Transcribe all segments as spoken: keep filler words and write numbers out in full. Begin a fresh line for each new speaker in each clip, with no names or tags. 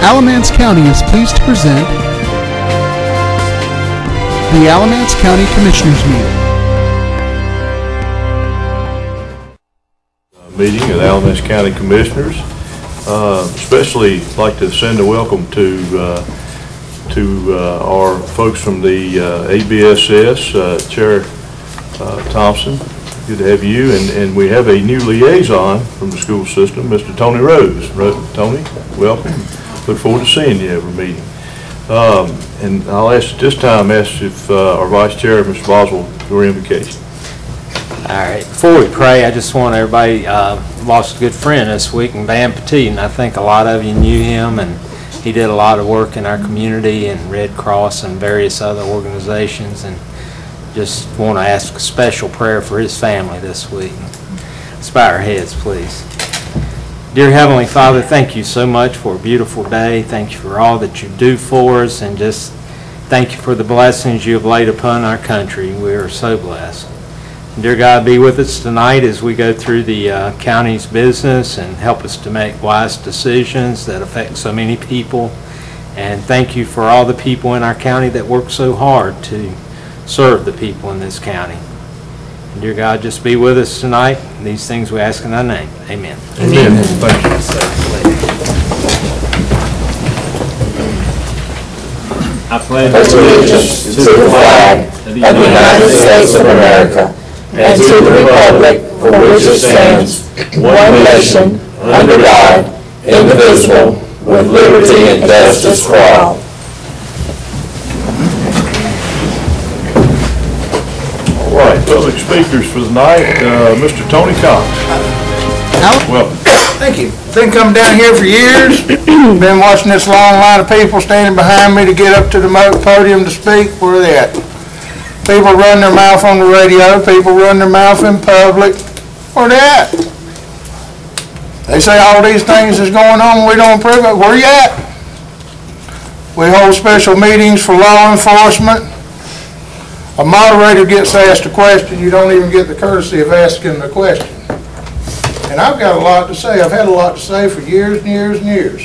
Alamance County is pleased to present the Alamance County Commissioners Meeting.
Meeting of the Alamance County Commissioners. Uh, especially like to send a welcome to uh, to uh, our folks from the uh, A B S S, uh, Chair uh, Thompson. Good to have you, and, and we have a new liaison from the school system, Mister Tony Rose. Ro Tony, welcome. Look forward to seeing you every meeting. Um, and I'll ask at this time, ask if uh, our Vice Chair, Mister Boswell, your invocation.
All right, before we pray, I just want everybody, uh, lost a good friend this week in Van Petit, and I think a lot of you knew him, and he did a lot of work in our community and Red Cross and various other organizations, and just want to ask a special prayer for his family this week. Let's bow our heads, please. Dear Heavenly Father, thank you so much for a beautiful day. Thank you for all that you do for us, and just thank you for the blessings you have laid upon our country. We are so blessed. Dear God, be with us tonight as we go through the uh, county's business and help us to make wise decisions that affect so many people. And thank you for all the people in our county that work so hard to serve the people in this county. And dear God, just be with us tonight. These things we ask in thy name. Amen.
Amen. Amen. Thank you.
I pledge allegiance to the flag of the United States of America and to the republic for which it stands, one nation, under God, indivisible, with liberty and justice for all.
All right, public speakers for the night, uh, Mister Tony Cox. Welcome.
Thank you. Been coming down here for years. Been watching this long line of people standing behind me to get up to the podium to speak. Where are they at? People run their mouth on the radio. People run their mouth in public. Where they at? They say all these things is going on. We don't approve it. Where you at? We hold special meetings for law enforcement. A moderator gets asked a question. You don't even get the courtesy of asking the question. And I've got a lot to say. I've had a lot to say for years and years and years.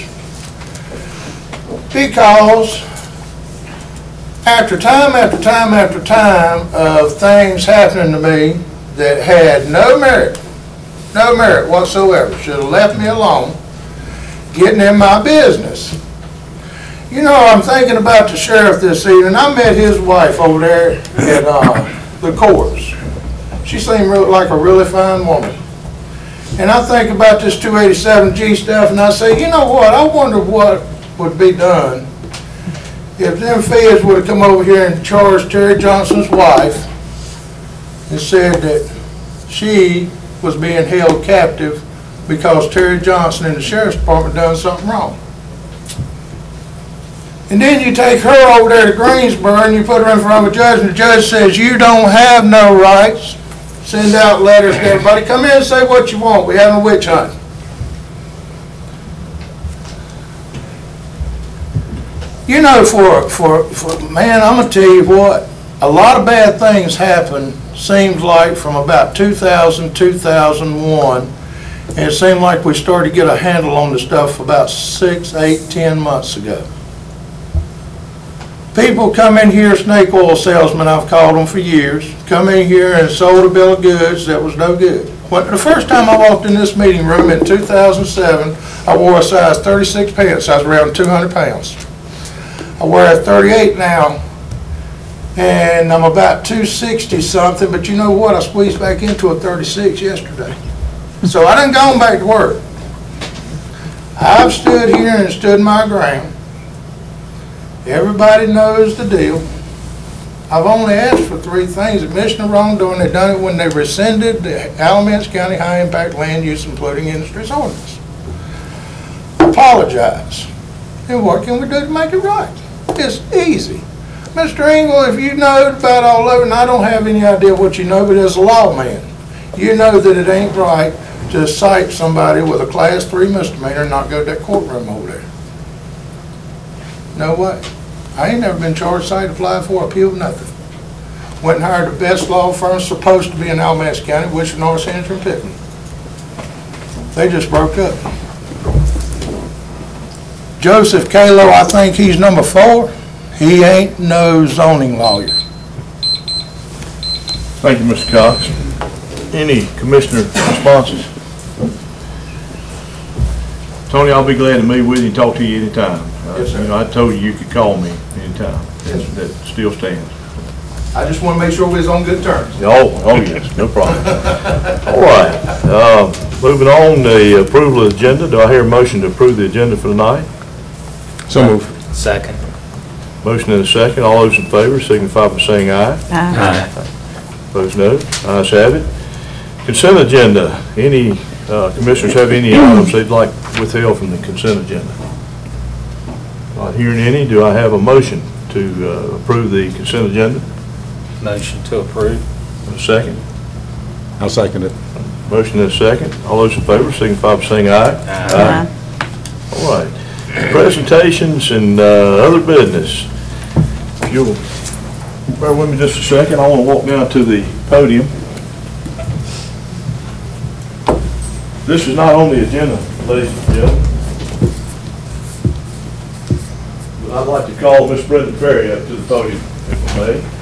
Because after time after time after time of things happening to me that had no merit, no merit whatsoever, should have left me alone, getting in my business. You know, I'm thinking about the sheriff this evening. I met his wife over there at uh, the courts. She seemed real, like a really fine woman. And I think about this two eighty-seven G stuff, and I say, you know what, I wonder what would be done if them feds would have come over here and charged Terry Johnson's wife and said that she was being held captive because Terry Johnson and the sheriff's department done something wrong. And then you take her over there to Greensboro and you put her in front of a judge, and the judge says, you don't have no rights. Send out letters to everybody. Come in and say what you want. We have a witch hunt. You know, for, for, for, man, I'm going to tell you what, a lot of bad things happen, seems like, from about two thousand, two thousand one, and it seemed like we started to get a handle on the stuff about six, eight, ten months ago. People come in here, snake oil salesmen, I've called them for years, come in here and sold a bill of goods that was no good. When, the first time I walked in this meeting room in two thousand seven, I wore a size thirty-six pants. I was around two hundred pounds. I wear a thirty-eight now, and I'm about two sixty something, but you know what? I squeezed back into a thirty-six yesterday. So I done gone back to work. I've stood here and stood my ground. Everybody knows the deal. I've only asked for three things: admission of wrongdoing. They done it when they rescinded the Alamance County High Impact Land Use and Polluting Industries Ordinance. Apologize. And what can we do to make it right? It's easy. Mister Engel, if you know about all of it, and I don't have any idea what you know, but as a lawman, you know that it ain't right to cite somebody with a class three misdemeanor and not go to that courtroom over there. No way. I ain't never been charged, cited, applied for, appealed, nothing. Went and hired the best law firm supposed to be in Alamance County, Wichita, North Central, and Pittman. They just broke up. Joseph Kalo, I think he's number four. He ain't no zoning lawyer.
Thank you, Mister Cox. Any commissioner responses? Tony, I'll be glad to meet with you and talk to you anytime. Uh,
Yes, sir.
You know, I told you you could call me anytime.
Yes,
That still stands.
I just want to make sure we're on good terms.
Oh, oh yes, no problem. All right, uh, moving on, the approval of the agenda. Do I hear a motion to approve the agenda for tonight?
So move.
Second.
Motion and a second. All those in favor signify by saying aye.
Aye.
Opposed, no. Ayes have it. Consent agenda. Any uh, commissioners have any items they'd like withheld from the consent agenda? Not hearing any. Do I have a motion to uh, approve the consent agenda?
Motion to approve.
A second.
I'll second it.
Motion and a second. All those in favor signify by saying aye.
Aye.
All right. Presentations and uh, other business. If you'll bear with me just a second, I want to walk down to the podium. This is not on the agenda, ladies and gentlemen. But I'd like to call Miss Brenda Perry up to the podium, if I may.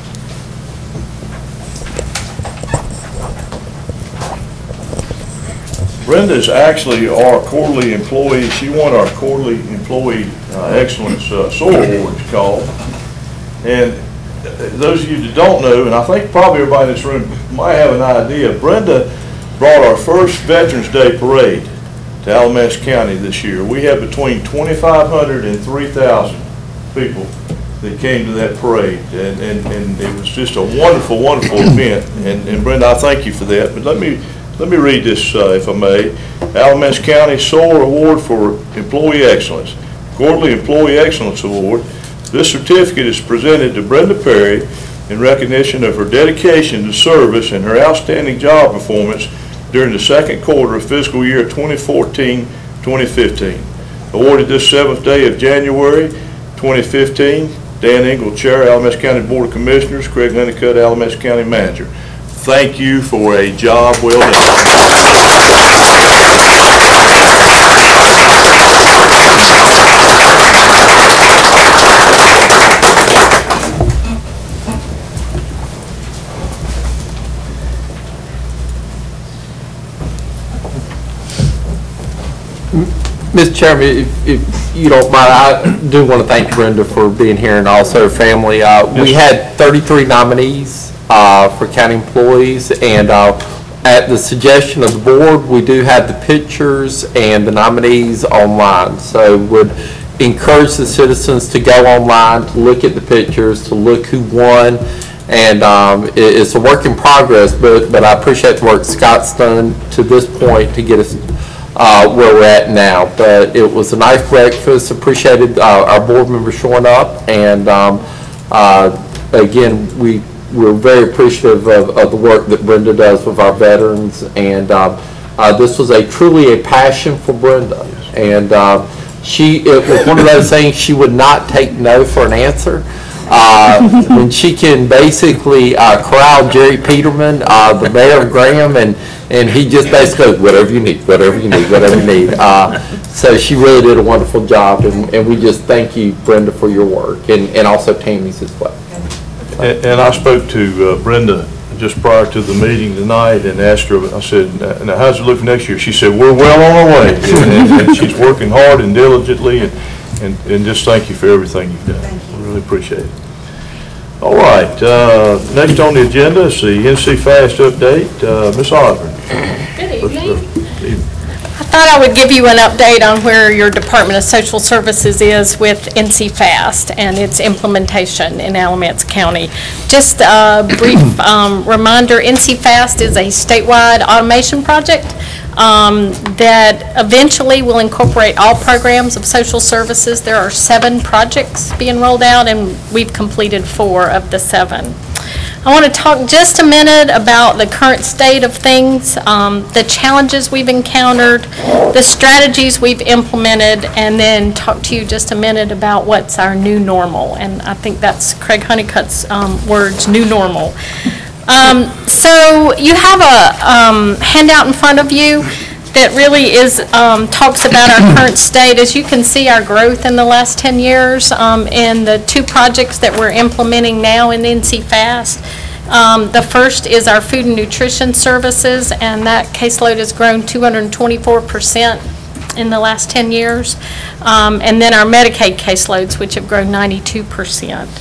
Brenda is actually our quarterly employee. She won our quarterly employee uh, excellence uh, S O A R award, it's called. And uh, those of you that don't know, and I think probably everybody in this room might have an idea, Brenda brought our first Veterans Day parade to Alamance County this year. We had between twenty-five hundred and three thousand people that came to that parade, and, and, and it was just a wonderful, wonderful event. And, and Brenda, I thank you for that. But let me Let me read this, uh, if I may. Alamance County S O A R Award for Employee Excellence. Quarterly Employee Excellence Award. This certificate is presented to Brenda Perry in recognition of her dedication to service and her outstanding job performance during the second quarter of fiscal year twenty fourteen twenty fifteen. Awarded this seventh day of January twenty fifteen. Dan Engel, Chair, Alamance County Board of Commissioners. Craig Honeycutt, Alamance County Manager. Thank you for a job well done.
Mister Chairman, if, if you don't mind, I do want to thank Brenda for being here and also her family. Uh, we had thirty-three nominees uh, for county employees, and uh, at the suggestion of the board, we do have the pictures and the nominees online. So would encourage the citizens to go online, to look at the pictures, to look who won. And um, it, it's a work in progress, but, but I appreciate the work Scott's done to this point to get us Uh, where we're at now. But it was a nice breakfast. Appreciated uh, our board members showing up, and um, uh, again, we we're very appreciative of, of the work that Brenda does with our veterans. And um, uh, this was a truly a passion for Brenda, and uh, she it was one of those things she would not take no for an answer. Uh, when she can basically uh, corral Jerry Peterman, uh, the mayor of Graham, and and he just basically goes, whatever you need, whatever you need, whatever you need. Uh, so she really did a wonderful job, and, and we just thank you, Brenda, for your work, and, and also Tammy's as well.
And, and I spoke to uh, Brenda just prior to the meeting tonight and asked her, I said, now how's it look next year? She said, we're well on our way. And, and, and she's working hard and diligently, and, and, and just thank you for everything you've done. Thank you. I really appreciate it. All right, uh, next on the agenda is the N C FAST update. Uh, Miz Osborne.
Good evening. I thought I would give you an update on where your Department of Social Services is with N C FAST and its implementation in Alamance County. Just a brief um, reminder, N C FAST is a statewide automation project um, that eventually will incorporate all programs of social services. There are seven projects being rolled out, and we've completed four of the seven. I want to talk just a minute about the current state of things, um, the challenges we've encountered, the strategies we've implemented, and then talk to you just a minute about what's our new normal. And I think that's Craig Honeycutt's um, words, new normal. Um, so you have a um, handout in front of you. that really is, um, talks about our current state. As you can see, our growth in the last ten years, um, and the two projects that we're implementing now in N C FAST. Um, the first is our food and nutrition services, and that caseload has grown two hundred twenty-four percent in the last ten years. Um, and then our Medicaid caseloads, which have grown ninety-two percent.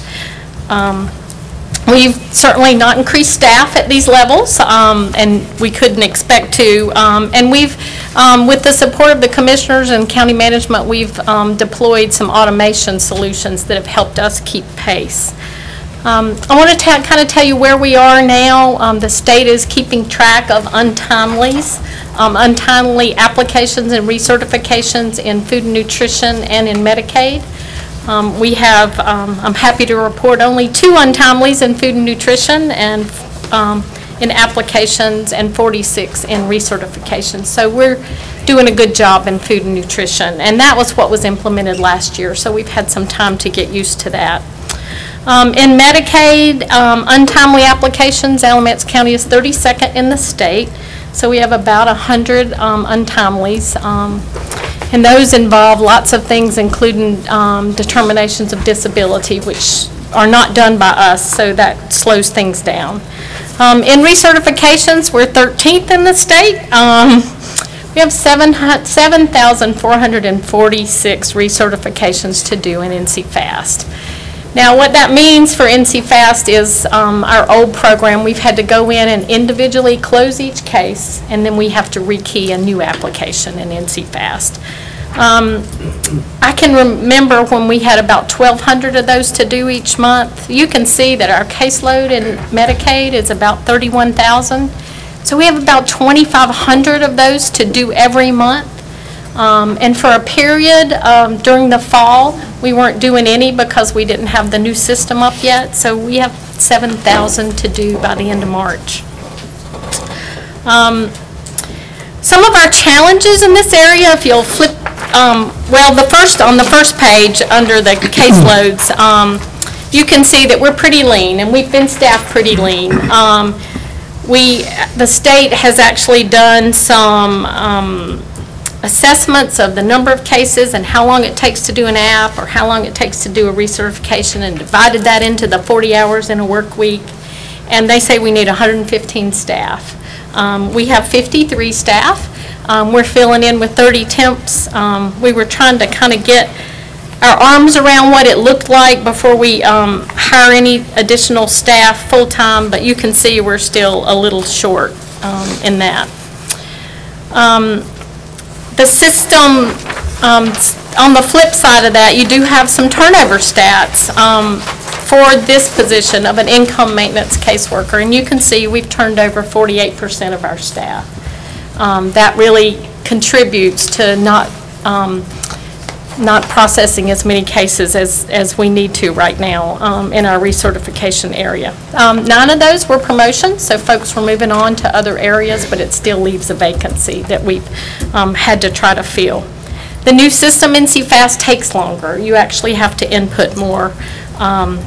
Um, We've certainly not increased staff at these levels, um, and we couldn't expect to. Um, and we've, um, with the support of the commissioners and county management, we've um, deployed some automation solutions that have helped us keep pace. Um, I want to kind of tell you where we are now. Um, the state is keeping track of untimelies, um, untimely applications and recertifications in food and nutrition and in Medicaid. Um, we have, um, I'm happy to report, only two untimelies in food and nutrition and um, in applications, and forty-six in recertifications. So we're doing a good job in food and nutrition, and that was what was implemented last year, so we've had some time to get used to that. Um, in Medicaid, um, untimely applications, Alamance County is thirty-second in the state, so we have about one hundred um, untimelies. Um, And those involve lots of things, including um, determinations of disability, which are not done by us, so that slows things down. Um, in recertifications, we're thirteenth in the state. Um, we have seven thousand four hundred forty-six recertifications to do in N C FAST. Now, what that means for N C FAST is um, our old program, we've had to go in and individually close each case, and then we have to rekey a new application in N C FAST. Um, I can remember when we had about twelve hundred of those to do each month. You can see that our caseload in Medicaid is about thirty-one thousand. So we have about twenty-five hundred of those to do every month. Um, and for a period um, during the fall, we weren't doing any because we didn't have the new system up yet. So we have seven thousand to do by the end of March. Um, some of our challenges in this area, if you'll flip, um, well, the first on the first page under the caseloads, um, you can see that we're pretty lean, and we've been staffed pretty lean. Um, we, the state has actually done some um, assessments of the number of cases and how long it takes to do an app or how long it takes to do a recertification, and divided that into the forty hours in a work week. And they say we need one hundred fifteen staff. Um, we have fifty-three staff. Um, we're filling in with thirty temps. Um, we were trying to kind of get our arms around what it looked like before we um, hire any additional staff full-time, but you can see we're still a little short um, in that. Um, The system, um, on the flip side of that, you do have some turnover stats um, for this position of an income maintenance caseworker. And you can see we've turned over forty-eight percent of our staff. Um, that really contributes to not, um, not processing as many cases as, as we need to right now um, in our recertification area. Um, nine of those were promotions, so folks were moving on to other areas, but it still leaves a vacancy that we've um, had to try to fill. The new system, N C FAST, takes longer. You actually have to input more. Um,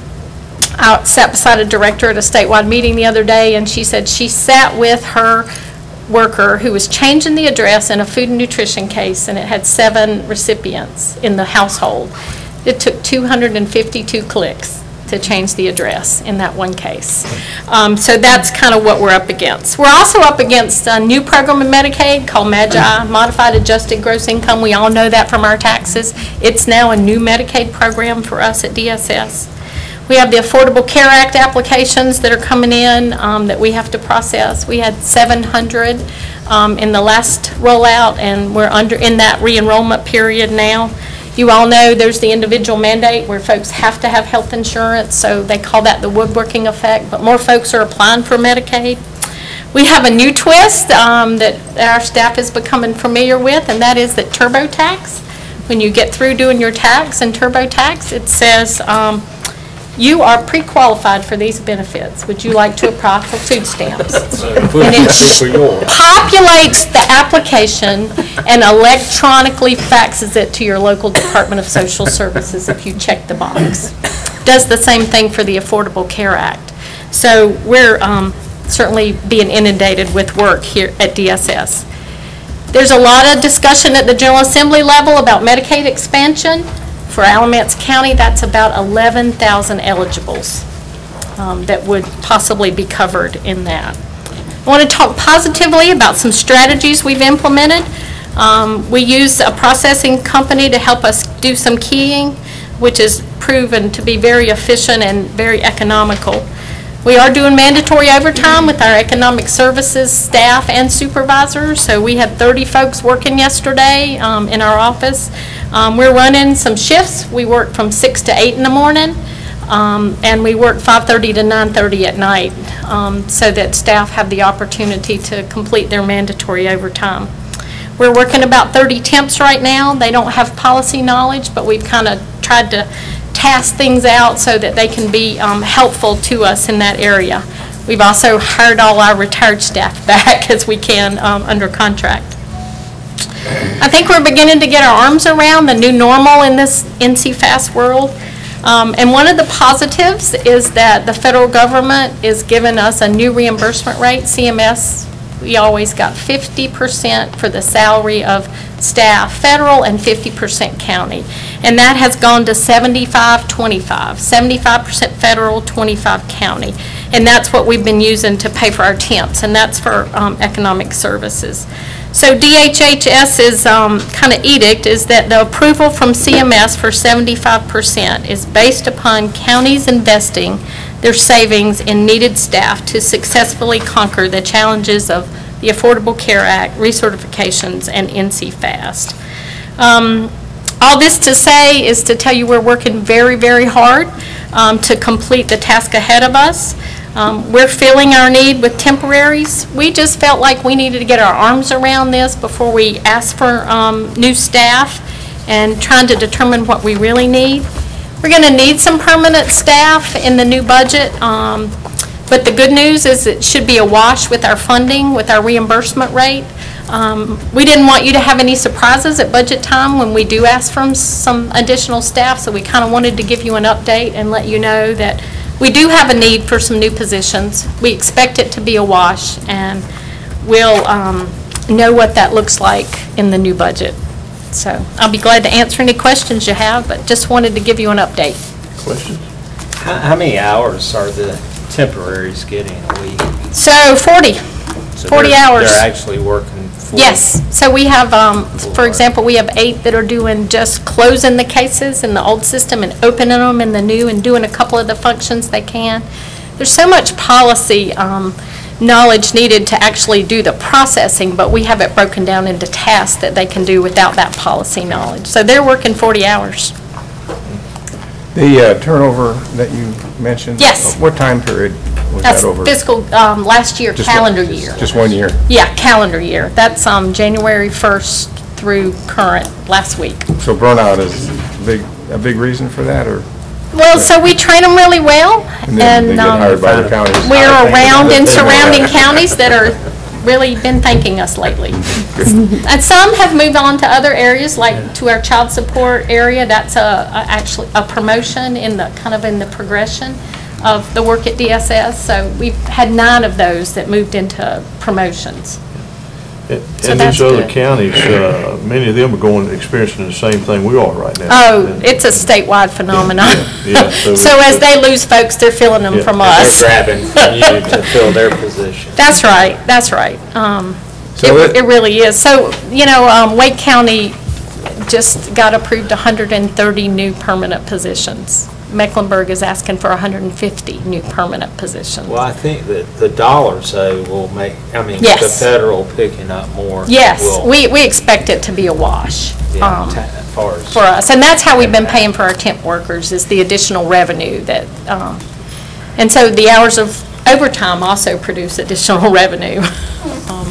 I sat beside a director at a statewide meeting the other day, and she said she sat with her worker who was changing the address in a food and nutrition case, and it had seven recipients in the household. It took two hundred fifty-two clicks to change the address in that one case. Um, so that's kind of what we're up against. We're also up against a new program in Medicaid called MAGI, Modified Adjusted Gross Income. We all know that from our taxes. It's now a new Medicaid program for us at D S S. We have the Affordable Care Act applications that are coming in um, that we have to process. We had seven hundred um, in the last rollout, and we're under in that re-enrollment period now. You all know there's the individual mandate where folks have to have health insurance, so they call that the woodworking effect, but more folks are applying for Medicaid. We have a new twist um, that our staff is becoming familiar with, and that is that TurboTax, when you get through doing your tax and TurboTax, it says, um, you are pre-qualified for these benefits. Would you like to apply for food stamps? And it populates the application and electronically faxes it to your local Department of Social Services if you check the box. Does the same thing for the Affordable Care Act. So we're um, certainly being inundated with work here at D S S. There's a lot of discussion at the General Assembly level about Medicaid expansion. For Alamance County, that's about eleven thousand eligibles um, that would possibly be covered in that. I want to talk positively about some strategies we've implemented. Um, we use a processing company to help us do some keying, which is proven to be very efficient and very economical. We are doing mandatory overtime with our economic services staff and supervisors. So we had thirty folks working yesterday um, in our office. Um, we're running some shifts. We work from six to eight in the morning, um, and we work five thirty to nine thirty at night um, so that staff have the opportunity to complete their mandatory overtime. We're working about thirty temps right now. They don't have policy knowledge, but we've kind of tried to task things out so that they can be um, helpful to us in that area. We've also hired all our retired staff back as we can um, under contract. I think we're beginning to get our arms around the new normal in this N C FAST world. Um, and one of the positives is that the federal government is giving us a new reimbursement rate. C M S, we always got fifty percent for the salary of staff, federal, and fifty percent county. And that has gone to seventy-five twenty-five, seventy-five percent federal, twenty-five county. And that's what we've been using to pay for our temps, and that's for um, economic services. So D H H S's um, kind of edict is that the approval from C M S for seventy-five percent is based upon counties investing their savings in needed staff to successfully conquer the challenges of the Affordable Care Act, recertifications, and N C FAST. Um, all this to say is to tell you we're working very, very hard um, to complete the task ahead of us. Um, we're filling our need with temporaries. We just felt like we needed to get our arms around this before we ask for um, new staff and trying to determine what we really need. We're going to need some permanent staff in the new budget, um, but the good news is it should be a wash with our funding, with our reimbursement rate. Um, we didn't want you to have any surprises at budget time when we do ask for some additional staff, so we kind of wanted to give you an update and let you know that we do have a need for some new positions. We expect it to be a wash, and we'll um, know what that looks like in the new budget. So I'll be glad to answer any questions you have, but just wanted to give you an update.
Questions?
How, how many hours are the temporaries getting a week?
So forty,
So
forty
they're-
hours.
They're actually working full?
Yes. So we have, um,
Full
for
time.
example, we have eight that are doing just closing the cases in the old system and opening them in the new and doing a couple of the functions they can. There's so much policy um, knowledge needed to actually do the processing, but we have it broken down into tasks that they can do without that policy knowledge. So they're working forty hours.
The uh, turnover that you mentioned?
Yes.
What time period was
That's
that over?
fiscal, um, last year,
Just one-
calendar year.
Just one year?
Yeah, calendar year. That's um, January first through current, last week.
So burnout is a big, a big reason for that, or?
Well, so we train them really well,
And then they
and
get
um,
hired by the counties?
we're around in surrounding counties that are really been thanking us lately. And some have moved on to other areas, like to our child support area. That's a, a actually a promotion in the, kind of in the progression of the work at D S S. So we've had nine of those that moved into promotions.
And
So
and
that's
these other
good.
counties, uh, many of them are going, experiencing the same thing we are right now.
Oh,
And-
it's a statewide phenomenon.
Yeah, yeah, so
So
it's-
as they lose folks, they're filling them
Yeah.
from
And
us.
They're grabbing from you to fill their position.
That's right, that's right. Um,
So
It
it-
it really is. So, you know, um, Wake County just got approved one hundred thirty new permanent positions. Mecklenburg is asking for one hundred fifty new permanent positions.
Well, I think that the dollars, though, will make, I mean, the
Yes.
federal picking up more.
Yes,
will-
we, we expect it to be a wash
Yeah,
um,
ta- as far as.
for us. And that's how we've been paying for our temp workers, is the additional revenue that, um, and so the hours of overtime also produce additional revenue. Um,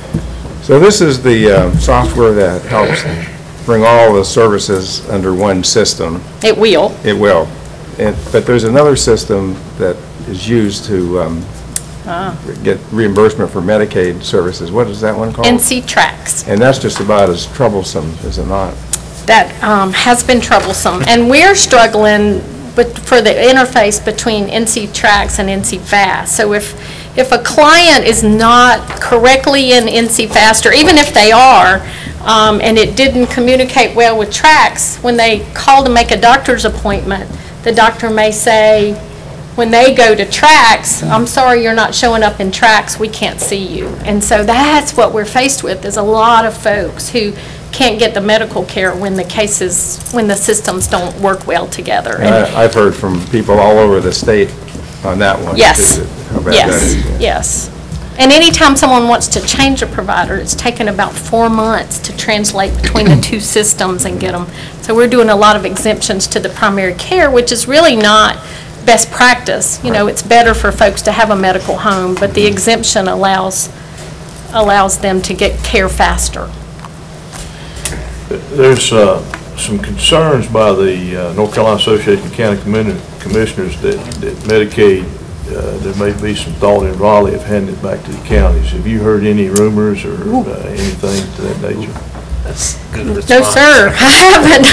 So this is the uh, software that helps bring all the services under one system.
It will.
It will. And- But there's another system that is used to um,
Ah.
get reimbursement for Medicaid services. What is that one called?
N C Tracks.
And that's just about as troublesome, is it not?
That um, has been troublesome. And we're struggling with, for the interface between N C Tracks and N C FAST. So if if a client is not correctly in N C FAST, or even if they are, um, and it didn't communicate well with TRACS, when they call to make a doctor's appointment, the doctor may say, when they go to TRACS, I'm sorry you're not showing up in TRACS, we can't see you. And so that's what we're faced with, is a lot of folks who can't get the medical care when the cases, when the systems don't work well together.
And I- I've heard from people all over the state on that one.
Yes,
too, how bad that
yes,
is.
yes. And anytime someone wants to change a provider, it's taken about four months to translate between the two systems and get them. So we're doing a lot of exemptions to the primary care, which is really not best practice. You know, it's better for folks to have a medical home, but the exemption allows, allows them to get care faster.
There's uh, some concerns by the uh, North Carolina Association of County Commi- Commissioners that, that Medicaid, uh, there may be some thought in Raleigh of handing it back to the counties. Have you heard any rumors or uh, anything to that nature?
That's a good response.
No, sir, I haven't.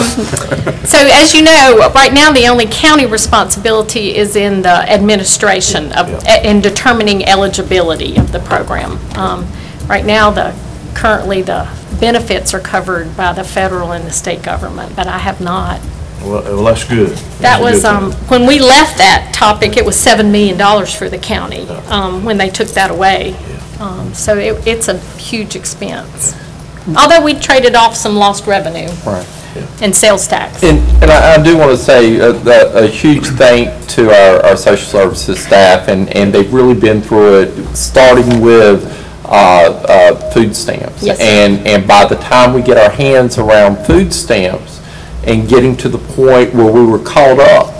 Um, So as you know, right now, the only county responsibility is in the administration of, in determining eligibility of the program. Um, Right now, the, currently, the benefits are covered by the federal and the state government, but I have not.
Well, well that's good.
That
That's a
was,
good
um,
thing.
when we left that topic, it was seven million dollars for the county, um, when they took that away. Um, So it, it's a huge expense. Although we traded off some lost revenue
Right.
and sales tax.
And, and I, I do want to say a, a huge thank to our, our social services staff, and, and they've really been through it, starting with uh, uh, food stamps.
Yes, sir.
And, and by the time we get our hands around food stamps and getting to the point where we were caught up,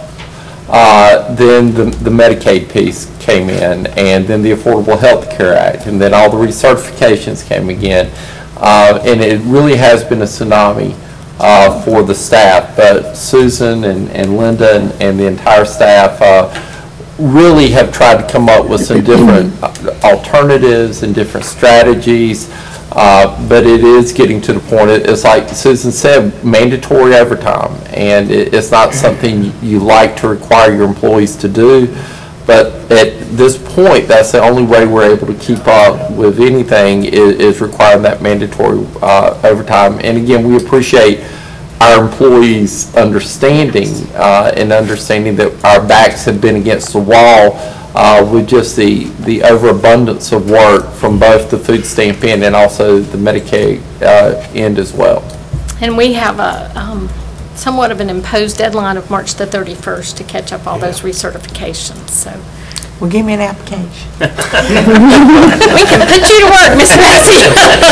uh, then the, the Medicaid piece came in, and then the Affordable Health Care Act, and then all the recertifications came again. Uh, and it really has been a tsunami uh, for the staff. But Susan and, and Linda and, and the entire staff uh, really have tried to come up with some different alternatives and different strategies. Uh, but it is getting to the point, it, it's like Susan said, mandatory overtime. And it, it's not something you like to require your employees to do. But at this point, that's the only way we're able to keep up with anything is, is requiring that mandatory uh, overtime. And again, we appreciate our employees' understanding uh, and understanding that our backs have been against the wall uh, with just the, the overabundance of work from both the food stamp end and also the Medicaid uh, end as well.
And we have a um, somewhat of an imposed deadline of March the thirty-first to catch up all those recertifications, so.
Well, give me an application.
We can put you to work, Miss Massey.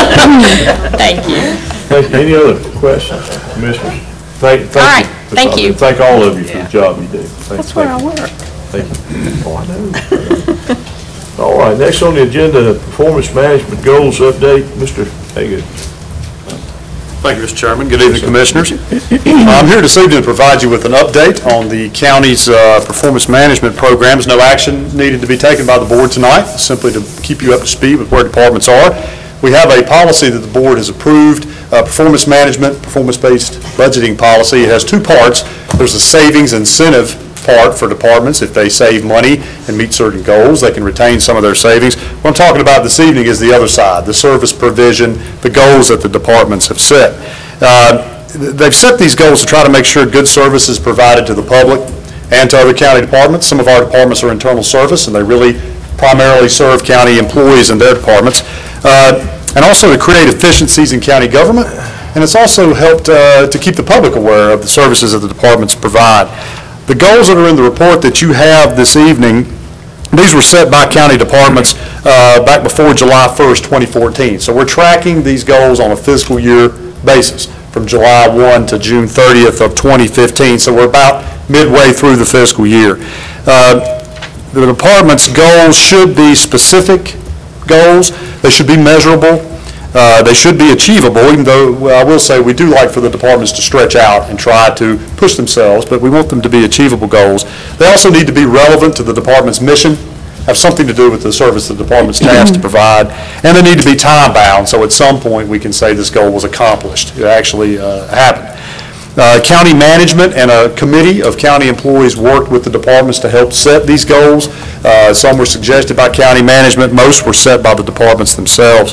Thank you.
Thank you. Any other questions, Commissioners? Thank, thank
All right,
you.
thank you.
Thank all of you for the job you do. Thank-
That's where I
thank you.
work.
Thank you. Oh, I know. All right, next on the agenda, performance management goals update, Mister Hagan.
Thank you, Mister Chairman. Good evening, Commissioners. I'm here this evening to provide you with an update on the county's uh, performance management programs. No action needed to be taken by the board tonight, simply to keep you up to speed with where departments are. We have a policy that the board has approved, uh, performance management, performance-based budgeting policy. It has two parts. There's a savings incentive part for departments. If they save money and meet certain goals, they can retain some of their savings. What I'm talking about this evening is the other side, the service provision, the goals that the departments have set. Uh, they've set these goals to try to make sure good service is provided to the public and to other county departments. Some of our departments are internal service, and they really primarily serve county employees and their departments. Uh, and also to create efficiencies in county government, and it's also helped uh, to keep the public aware of the services that the departments provide. The goals that are in the report that you have this evening, these were set by county departments uh, back before July first, twenty fourteen. So we're tracking these goals on a fiscal year basis from July first to June thirtieth of twenty fifteen. So we're about midway through the fiscal year. Uh, the department's goals should be specific goals. They should be measurable. Uh, they should be achievable, even though, well, I will say we do like for the departments to stretch out and try to push themselves, but we want them to be achievable goals. They also need to be relevant to the department's mission, have something to do with the service the department's tasked to provide, and they need to be time-bound, so at some point we can say this goal was accomplished. It actually uh, happened. Uh, County management and a committee of county employees worked with the departments to help set these goals. Uh, Some were suggested by county management, most were set by the departments themselves.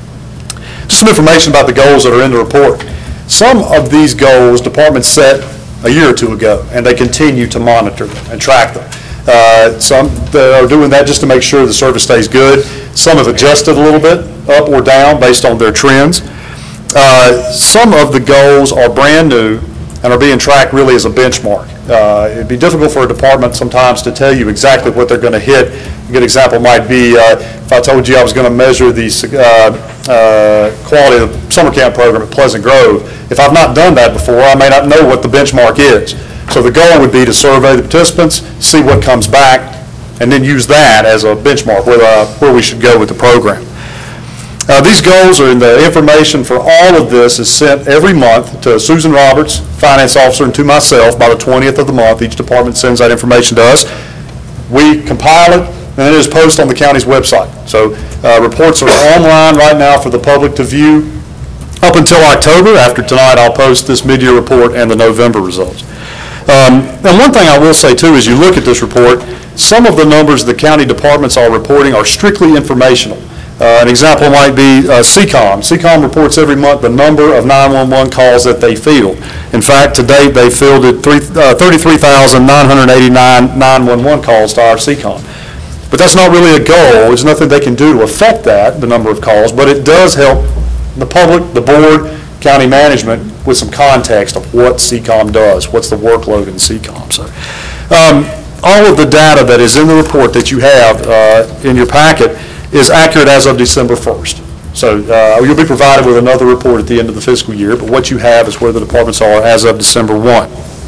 Just some information about the goals that are in the report. Some of these goals departments set a year or two ago, and they continue to monitor them and track them. Uh, Some are doing that just to make sure the service stays good. Some have adjusted a little bit, up or down, based on their trends. Uh, Some of the goals are brand new and are being tracked really as a benchmark. Uh, It'd be difficult for a department sometimes to tell you exactly what they're going to hit. A good example might be uh, if I told you I was going to measure the uh, uh, quality of the summer camp program at Pleasant Grove. If I've not done that before, I may not know what the benchmark is. So the goal would be to survey the participants, see what comes back, and then use that as a benchmark where, uh, where we should go with the program. Uh, these goals are in the information for all of this is sent every month to Susan Roberts, finance officer, and to myself by the twentieth of the month. Each department sends that information to us. We compile it, and it is posted on the county's website. So uh, reports are online right now for the public to view up until October. After tonight, I'll post this mid-year report and the November results. Um, and one thing I will say, too, as you look at this report, some of the numbers the county departments are reporting are strictly informational. Uh, an example might be uh, C COM. C COM reports every month the number of nine one one calls that they field. In fact, to date, they fielded thirty-three thousand nine hundred eighty-nine nine one one calls to our C COM. But that's not really a goal. There's nothing they can do to affect that, the number of calls, but it does help the public, the board, county management with some context of what C COM does, what's the workload in C COM. So, um, all of the data that is in the report that you have uh, in your packet is accurate as of December first. So uh, you'll be provided with another report at the end of the fiscal year, but what you have is where the departments are as of December first.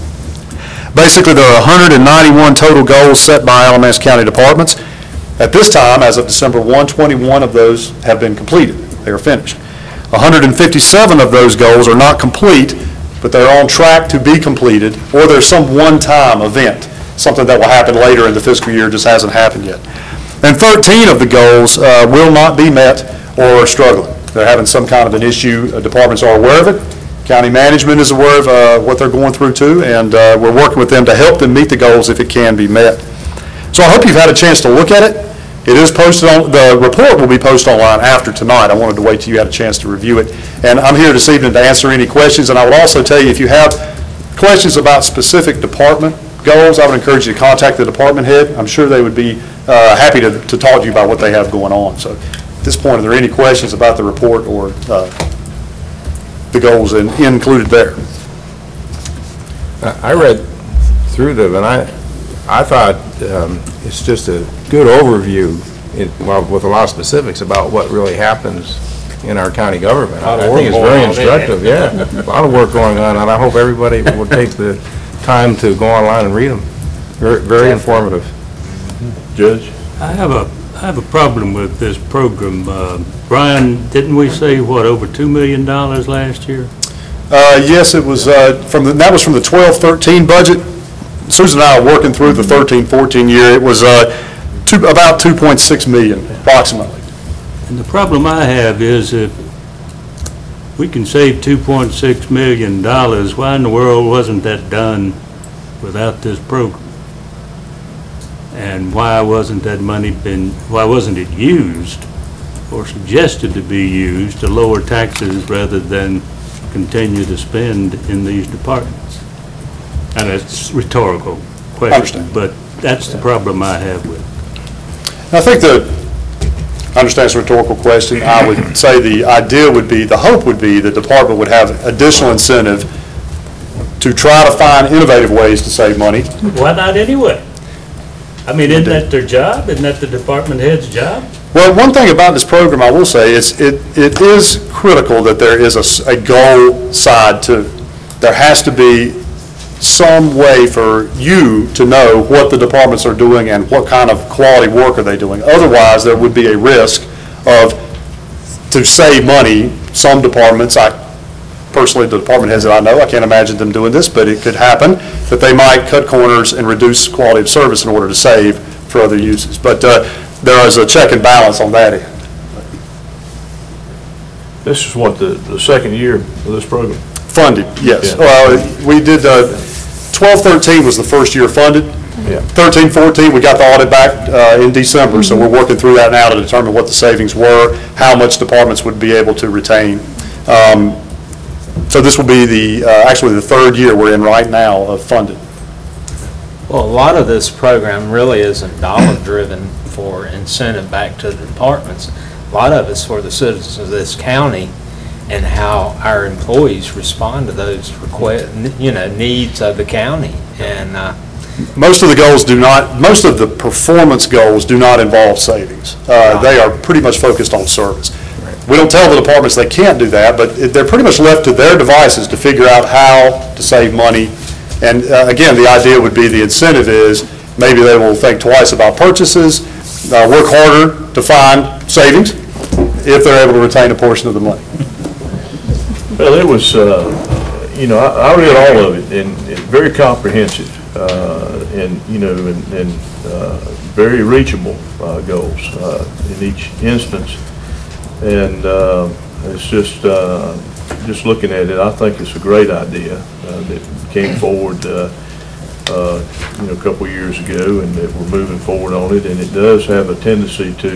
Basically, there are one hundred ninety-one total goals set by Alamance County departments. At this time, as of December first, twenty-one of those have been completed. They are finished. one hundred fifty-seven of those goals are not complete, but they're on track to be completed, or there's some one-time event, something that will happen later in the fiscal year, just hasn't happened yet. And thirteen of the goals uh, will not be met or are struggling. They're having some kind of an issue. Uh, departments are aware of it. County management is aware of uh, what they're going through too, and uh, we're working with them to help them meet the goals if it can be met. So I hope you've had a chance to look at it. It is posted on, the report will be posted online after tonight. I wanted to wait till you had a chance to review it. And I'm here this evening to answer any questions, and I would also tell you if you have questions about specific department goals, I would encourage you to contact the department head. I'm sure they would be uh, happy to, to talk to you about what they have going on. So at this point, are there any questions about the report or uh, the goals in, included there?
I read through them, and I, I thought um, it's just a good overview, it, well, with a lot of specifics about what really happens in our county government. I, I think it's very instructive, yeah. A lot of work going on, and I hope everybody will take the time to go online and read them. Very, very informative.
Judge?
I have a, I have a problem with this program. Uh, Brian, didn't we say, what, over two million dollars last year?
Uh, yes, it was uh, from the, that was from the twelve thirteen budget. Susan and I are working through the thirteen fourteen year. It was uh, two, about two point six million, approximately.
And the problem I have is if we can save two point six million dollars, why in the world wasn't that done without this program? And why wasn't that money been, why wasn't it used or suggested to be used to lower taxes rather than continue to spend in these departments? And it's a rhetorical question, but that's the problem I have with it.
I think the, I understand it's a rhetorical question. I would say the idea would be, the hope would be the department would have additional incentive to try to find innovative ways to save money.
Why not anyway? I mean, isn't that their job? Isn't that the department head's job?
Well, one thing about this program I will say is it, it is critical that there is a, a goal side to it. There has to be some way for you to know what the departments are doing and what kind of quality work are they doing. Otherwise, there would be a risk of, to save money, some departments, I personally, the department heads that I know, I can't imagine them doing this, but it could happen that they might cut corners and reduce quality of service in order to save for other uses. But uh, there is a check and balance on that end.
This is what, the, the second year of this program?
Funded, yes.
Yeah.
Well, we did, uh, twelve thirteen was the first year funded.
Yeah.
thirteen fourteen, we got the audit back uh, in December, so we're working through that now to determine what the savings were, how much departments would be able to retain. Um, So this will be the, uh, actually the third year we're in right now of funded.
Well, a lot of this program really isn't dollar-driven for incentive back to the departments. A lot of it's for the citizens of this county and how our employees respond to those request, you know, needs of the county. And uh,
Most of the goals do not, most of the performance goals do not involve savings. Uh, They are pretty much focused on service. We don't tell the departments they can't do that, but it- they're pretty much left to their devices to figure out how to save money. And uh, again, the idea would be the incentive is maybe they will think twice about purchases, uh, work harder to find savings if they're able to retain a portion of the money.
Well, it was, uh, you know, I I read all of it, and it's very comprehensive, uh, and, you know, and and, uh, very reachable uh, goals uh, in each instance. And uh, it's just, uh, just looking at it, I think it's a great idea uh, that came forward, uh, uh, you know, a couple of years ago, and that we're moving forward on it. And it does have a tendency to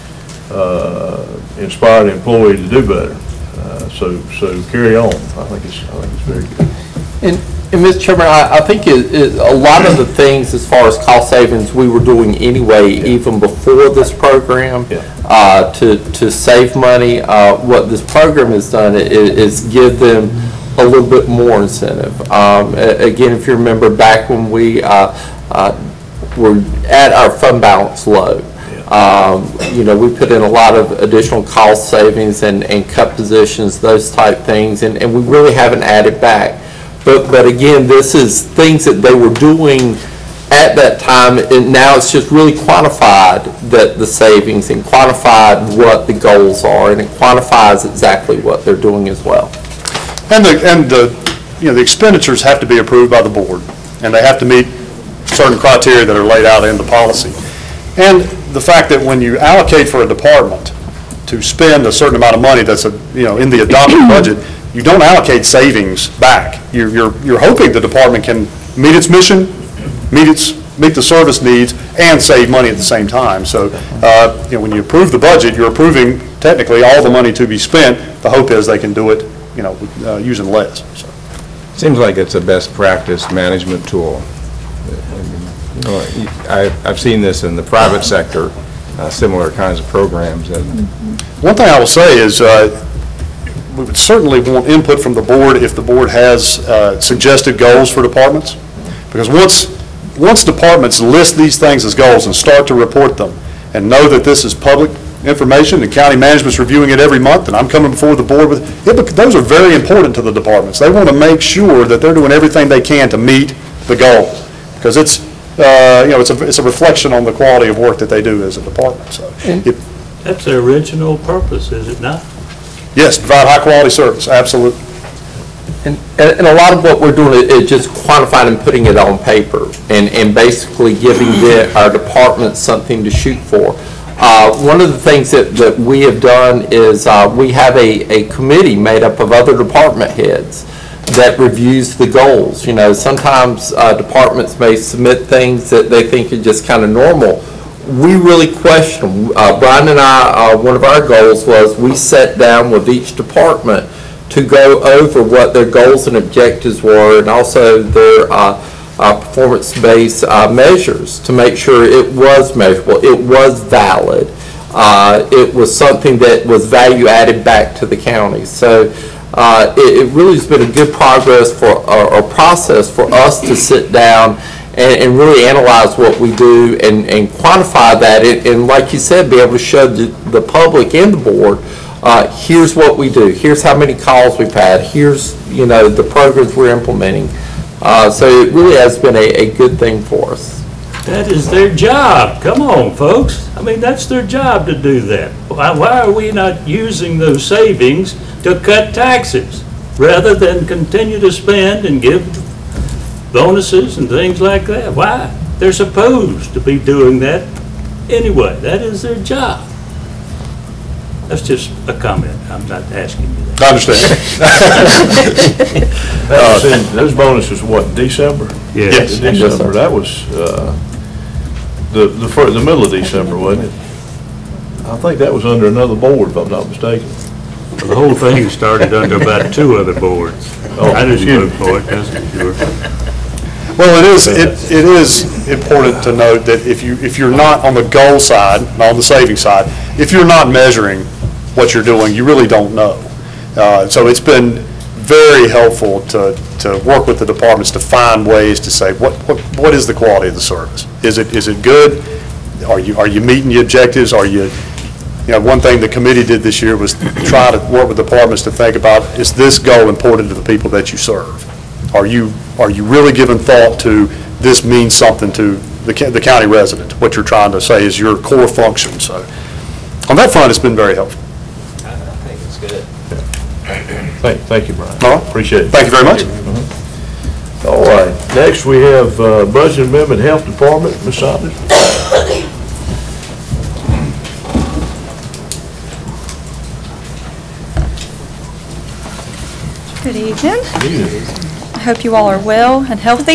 uh, inspire the employee to do better. Uh, so, so carry on. I think it's, I think it's very good.
And, and Mister Chairman, I, I think it, it, a lot of the things as far as cost savings we were doing anyway, yeah. even before this program,
yeah.
uh, to, to save money. Uh, what this program has done is, is give them a little bit more incentive. Um, again, if you remember back when we uh, uh, were at our fund balance low, Um, you know, we put in a lot of additional cost savings and, and cut positions, those type things, and, and we really haven't added back. But, but again, this is things that they were doing at that time, and now it's just really quantified that the savings and quantified what the goals are, and it quantifies exactly what they're doing as well.
And the, and the, you know, the expenditures have to be approved by the board, and they have to meet certain criteria that are laid out in the policy. And the fact that when you allocate for a department to spend a certain amount of money that's, a, you know, in the adopted budget, you don't allocate savings back. You're, you're, you're hoping the department can meet its mission, meet its, meet the service needs, and save money at the same time. So, uh, you know, when you approve the budget, you're approving technically all the money to be spent. The hope is they can do it, you know, uh, using less. So.
Seems like it's a best practice management tool. You know, I, I've seen this in the private sector, uh, similar kinds of programs. And
one thing I will say is uh, we would certainly want input from the board if the board has uh, suggested goals for departments. Because once, once departments list these things as goals and start to report them and know that this is public information and county management's reviewing it every month and I'm coming before the board with it, but those are very important to the departments. They want to make sure that they're doing everything they can to meet the goals, because it's Uh, you know, it's a, it's a reflection on the quality of work that they do as a department. So, it,
That's their original purpose, is it not?
yes, provide high-quality service, absolutely.
And, and a lot of what we're doing is just quantifying and putting it on paper and, and basically giving the, our department something to shoot for. Uh, one of the things that, that we have done is uh, we have a, a committee made up of other department heads that reviews the goals. You know, sometimes uh, departments may submit things that they think are just kind of normal. We really question them. Uh, Brian and I, uh, one of our goals was we sat down with each department to go over what their goals and objectives were, and also their uh, uh, performance-based uh, measures to make sure it was measurable, it was valid, uh, it was something that was value added back to the county. So. Uh, it, it really has been a good progress for or, or process for us to sit down and, and really analyze what we do and, and quantify that and, and like you said, be able to show the, the public and the board, uh, here's what we do, here's how many calls we've had, here's, you know, the programs we're implementing. Uh, so it really has been a, a good thing for us.
That is their job. Come on, folks. I mean, that's their job to do that. Why, why are we not using those savings to cut taxes rather than continue to spend and give bonuses and things like that? Why? They're supposed to be doing that anyway. That is their job. That's just a comment. I'm not asking you that.
I understand.
That was in, those bonuses, what, in December?
Yes.
In December, that was, uh, the, the fir, the middle of December, wasn't it? I think that was under another board, if I'm not mistaken.
The whole thing started under about two other boards.
Oh,
I didn't
excuse
vote for it, that's for sure.
Well, it is, it, it is important to note that if you, if you're not on the goal side, on the saving side, if you're not measuring what you're doing, you really don't know. Uh, so it's been very helpful to, to work with the departments to find ways to say, what, what, what is the quality of the service? Is it, is it good? Are you, are you meeting the objectives? Are you, you know, one thing the committee did this year was try to work with departments to think about, is this goal important to the people that you serve? Are you, are you really giving thought to this means something to the, the county resident, what you're trying to say is your core function? So on that front, it's been very helpful.
I think it's good.
Thank, thank you, Brian.
All right.
Appreciate it.
Thank you very much.
Mm-hmm. All right, next we have uh, Budget Amendment Health Department, Miz Saunders.
Good evening. I hope you all are well and healthy.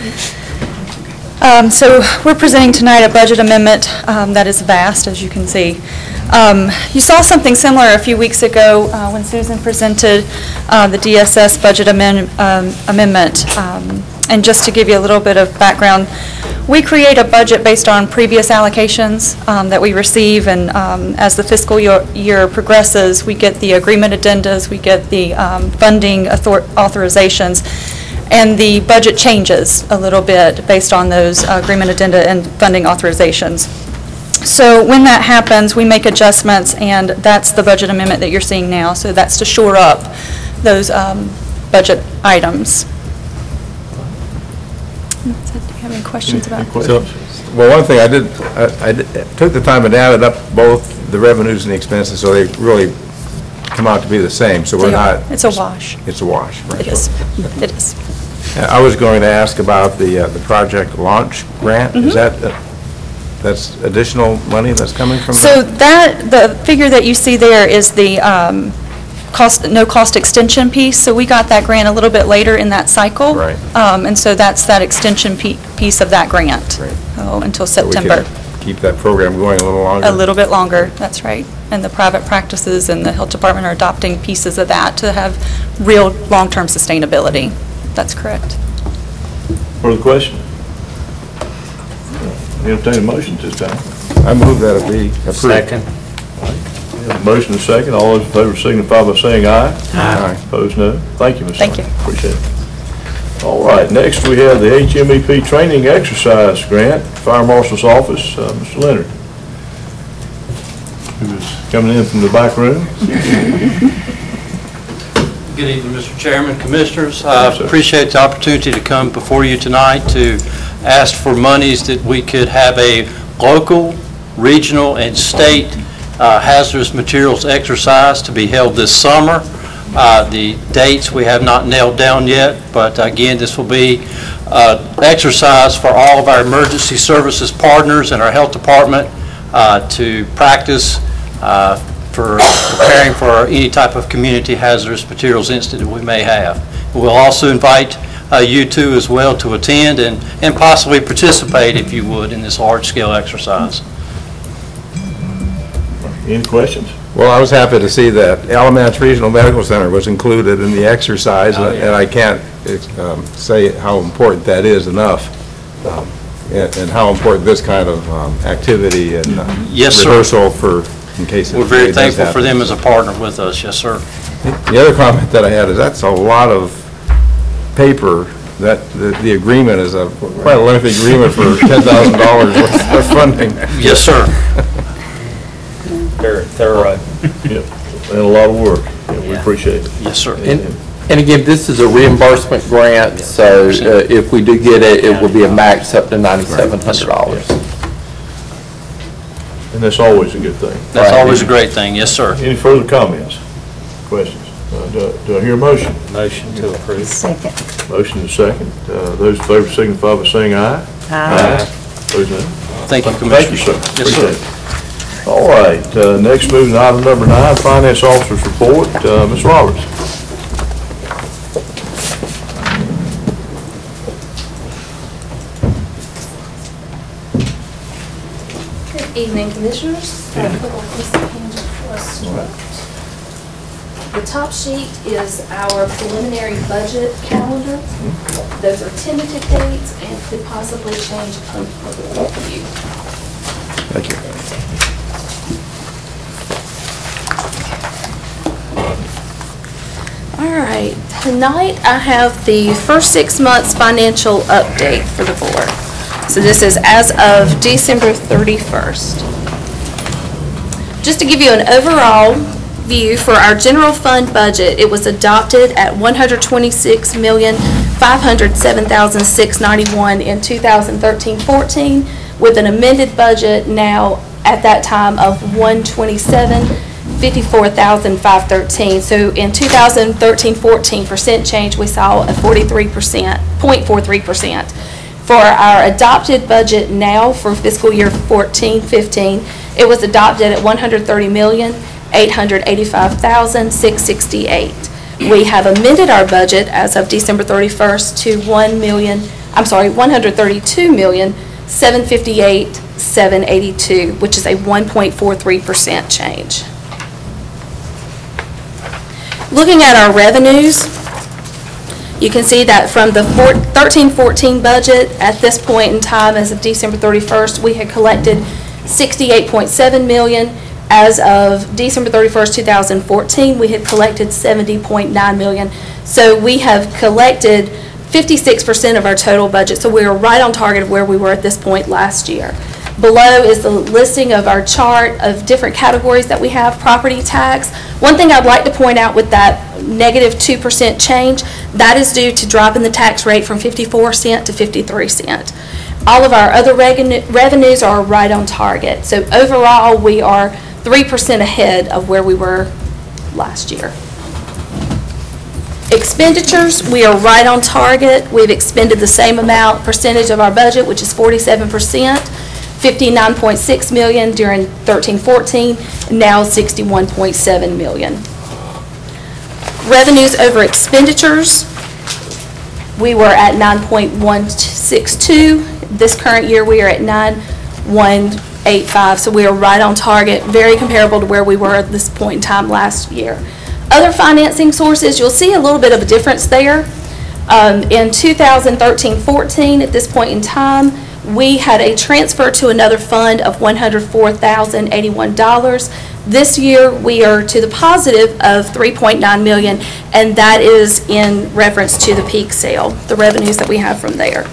Um, so we're presenting tonight a budget amendment um, that is vast, as you can see. Um, you saw something similar a few weeks ago uh, when Susan presented uh, the D S S budget amend um, amendment. Um, and just to give you a little bit of background, we create a budget based on previous allocations um, that we receive, and um, as the fiscal year, year progresses, we get the agreement addendas, we get the um, funding author authorizations, and the budget changes a little bit based on those uh, agreement addenda and funding authorizations. So when that happens, we make adjustments, and that's the budget amendment that you're seeing now. So that's to shore up those um, budget items. Do you have any questions about that?
So, well, one thing I did, I, I did, took the time and added up both the revenues and the expenses, so they really come out to be the same. So we're
They are.
not.
It's a wash.
It's a wash, right?
It is. It is.
I was going to ask about the uh, the project launch grant.
Mm-hmm.
Is that uh, that's additional money that's coming from?
So
that?
that, the figure that you see there is the um, cost, no cost extension piece. So we got that grant a little bit later in that cycle.
Right.
Um, and so that's that extension pe piece of that grant.
Right.
Oh, until
So we
September.
can keep that program going a little longer?
A little bit longer, that's right. And the private practices and the health department are adopting pieces of that to have real long-term sustainability. That's correct.
Further question? Entertain a motion this time.
I move that it be approved.
Second.
We have a motion and a second. All those in favor signify by saying aye.
Aye.
Opposed, no. Thank you, Miz
Thank
Saunders.
you.
Appreciate it. All right, next we have the H M E P Training Exercise Grant, Fire Marshal's Office, uh, Mister Leonard, who is coming in from the back room.
Good evening, Mister Chairman, Commissioners. I
Yes, sir.
appreciate the opportunity to come before you tonight to ask for monies that we could have a local, regional, and state uh, hazardous materials exercise to be held this summer. Uh, The dates we have not nailed down yet, but again, this will be uh, exercise for all of our emergency services partners and our health department uh, to practice uh, for preparing for any type of community hazardous materials incident that we may have. We'll also invite uh, you two as well to attend and, and possibly participate, if you would, in this large-scale exercise.
Any questions?
Well, I was happy to see that Alamance Regional Medical Center was included in the exercise,
Oh, yeah.
and I can't um, say how important that is enough, um, and and how important this kind of um, activity and uh,
Yes, sir.
rehearsal for, in case it
We're very
really does
thankful for
happen.
them as a partner with us, yes, sir.
The other comment that I had is that's a lot of paper, that the the agreement is a, quite a lengthy agreement for ten thousand dollars worth of funding.
Yes, sir.
Very thorough.
Yep, and a lot of work. Yeah, we appreciate it.
Yes, sir.
And and again, this is a reimbursement grant, so uh, if we do get it, it will be a max up to ninety-seven hundred dollars.
And that's always a good thing.
That's always a great thing, yes, sir.
Any further comments, questions? Uh, Do do I hear a motion?
Motion to approve.
Second.
Motion and second. Uh, Those in favor signify by saying aye.
Aye.
Opposed, no.
Thank you,
Thank you,
Commissioner.
sir.
Yes,
Appreciate
sir.
it. All right, uh, next moving to item number nine, Finance Officer's Report. Uh, Miz Roberts.
Good evening, Commissioners. Uh, put on this hand for us straight. The top sheet is our preliminary budget calendar. Those are tentative dates and could possibly change upon further review.
Thank you.
All right, tonight I have the first six months financial update for the board. So this is as of December thirty-first. Just to give you an overall view for our general fund budget, it was adopted at one hundred twenty-six million, five hundred seven thousand, six hundred ninety-one in two thousand thirteen fourteen, with an amended budget now at that time of one hundred twenty-seven, fifty-four thousand, five hundred thirteen. So in two thousand thirteen fourteen percent change, we saw a forty-three percent, zero point four three percent. For our adopted budget now for fiscal year fourteen fifteen, it was adopted at one hundred thirty million, eight hundred eighty-five thousand, six hundred sixty-eight. We have amended our budget as of December thirty-first to one million, I'm sorry, one hundred thirty-two million, seven hundred fifty-eight thousand, seven hundred eighty-two, which is a one point four three percent change. Looking at our revenues, you can see that from the thirteen fourteen budget at this point in time, as of December thirty-first, we had collected sixty-eight point seven million dollars. As of December thirty-first, two thousand fourteen, we had collected seventy point nine million dollars. So we have collected fifty-six percent of our total budget. So we are right on target of where we were at this point last year. Below is the listing of our chart of different categories that we have. Property tax. One thing I'd like to point out with that negative two percent change, that is due to dropping the tax rate from fifty-four cent to fifty-three cent. All of our other revenues are right on target. So overall, we are three percent ahead of where we were last year. Expenditures, we are right on target. We've expended the same amount percentage of our budget, which is forty-seven percent, fifty-nine point six million dollars during thirteen fourteen, now sixty-one point seven million dollars. Revenues over expenditures, we were at nine point one six two. This current year, we are at nine point one eight five, so we are right on target, very comparable to where we were at this point in time last year. Other financing sources, you'll see a little bit of a difference there. Um, in two thousand thirteen fourteen, at this point in time, we had a transfer to another fund of one hundred four thousand eighty-one dollars. This year, we are to the positive of three point nine million dollars, and that is in reference to the peak sale, the revenues that we have from there.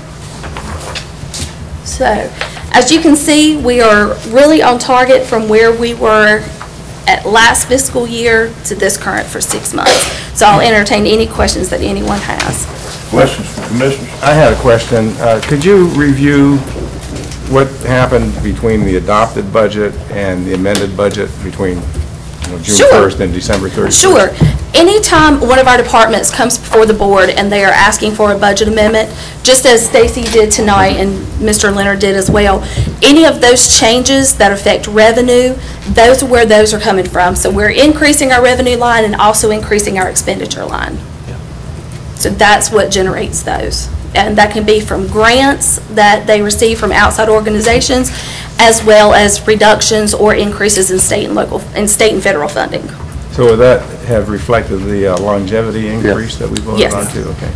So, as you can see, we are really on target from where we were at last fiscal year to this current for six months. So I'll entertain any questions that anyone has.
Questions from commissioners?
I had a question. Uh, could you review what happened between the adopted budget and the amended budget between you know, June
Sure.
first and December thirty-first?
Sure. Anytime one of our departments comes before the board and they are asking for a budget amendment, just as Stacy did tonight and Mister Leonard did as well, any of those changes that affect revenue, those are where those are coming from. So we're increasing our revenue line and also increasing our expenditure line. So that's what generates those. And that can be from grants that they receive from outside organizations, as well as reductions or increases in state and local, in state and federal funding.
So would that have reflected the uh, longevity increase that we voted
Yes.
on too? Okay.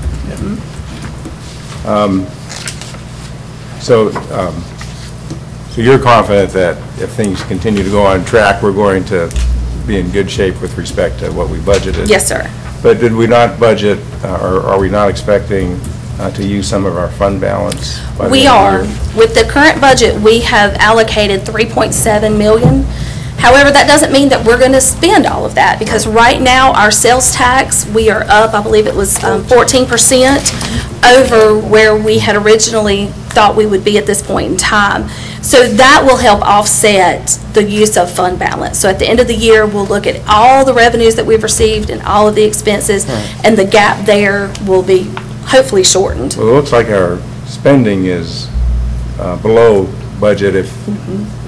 Um, so, um, so you're confident that if things continue to go on track, we're going to be in good shape with respect to what we budgeted?
Yes, sir.
But did we not budget, uh, or are we not expecting uh, to use some of our fund balance by the
We
end of the
are.
year?
With the current budget, we have allocated three point seven million dollars. However, that doesn't mean that we're going to spend all of that, because right now our sales tax, we are up, I believe it was um, fourteen percent over where we had originally thought we would be at this point in time. So that will help offset the use of fund balance. So at the end of the year, we'll look at all the revenues that we've received and all of the expenses, and the gap there will be hopefully shortened.
Well, it looks like our spending is uh, below budget if,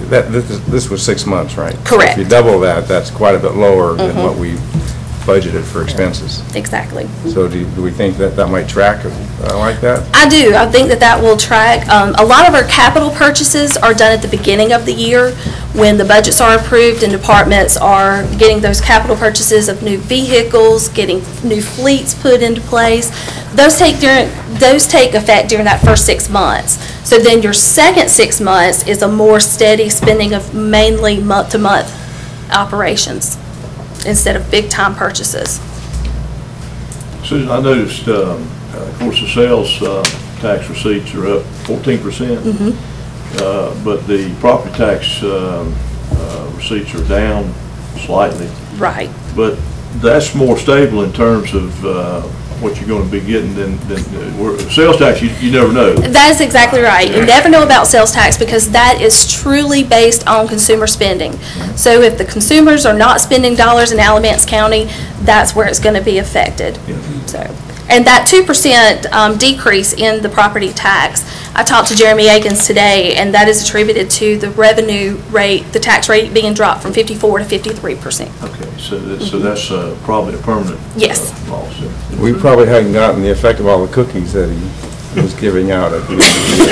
that, this is- this was six months, right? So
Correct.
if you double that, that's quite a bit lower than
Mhm.
what we budgeted for expenses.
Exactly.
So do do we think that that might track uh, like that?
I do. I think that that will track. Um, a lot of our capital purchases are done at the beginning of the year when the budgets are approved and departments are getting those capital purchases of new vehicles, getting new fleets put into place. Those take during, those take effect during that first six months. So then your second six months is a more steady spending of mainly month-to-month operations instead of big-time purchases.
Susan, I noticed, um, uh, of course, the sales uh, tax receipts are up fourteen percent.
Mhm.
Uh, but the property tax um, uh, receipts are down slightly.
Right.
But that's more stable in terms of uh, what you're going to be getting than, than, uh, we're- sales tax, you, you never know.
That is exactly right. You never know about sales tax because that is truly based on consumer spending. So if the consumers are not spending dollars in Alamance County, that's where it's going to be affected. So, and that two percent um, decrease in the property tax, I talked to Jeremy Akins today, and that is attributed to the revenue rate, the tax rate being dropped from fifty-four to fifty-three percent.
Okay, so that's, so that's uh, probably a permanent
Yes.
uh, loss. yeah.
We probably hadn't gotten the effect of all the cookies that he was giving out at the end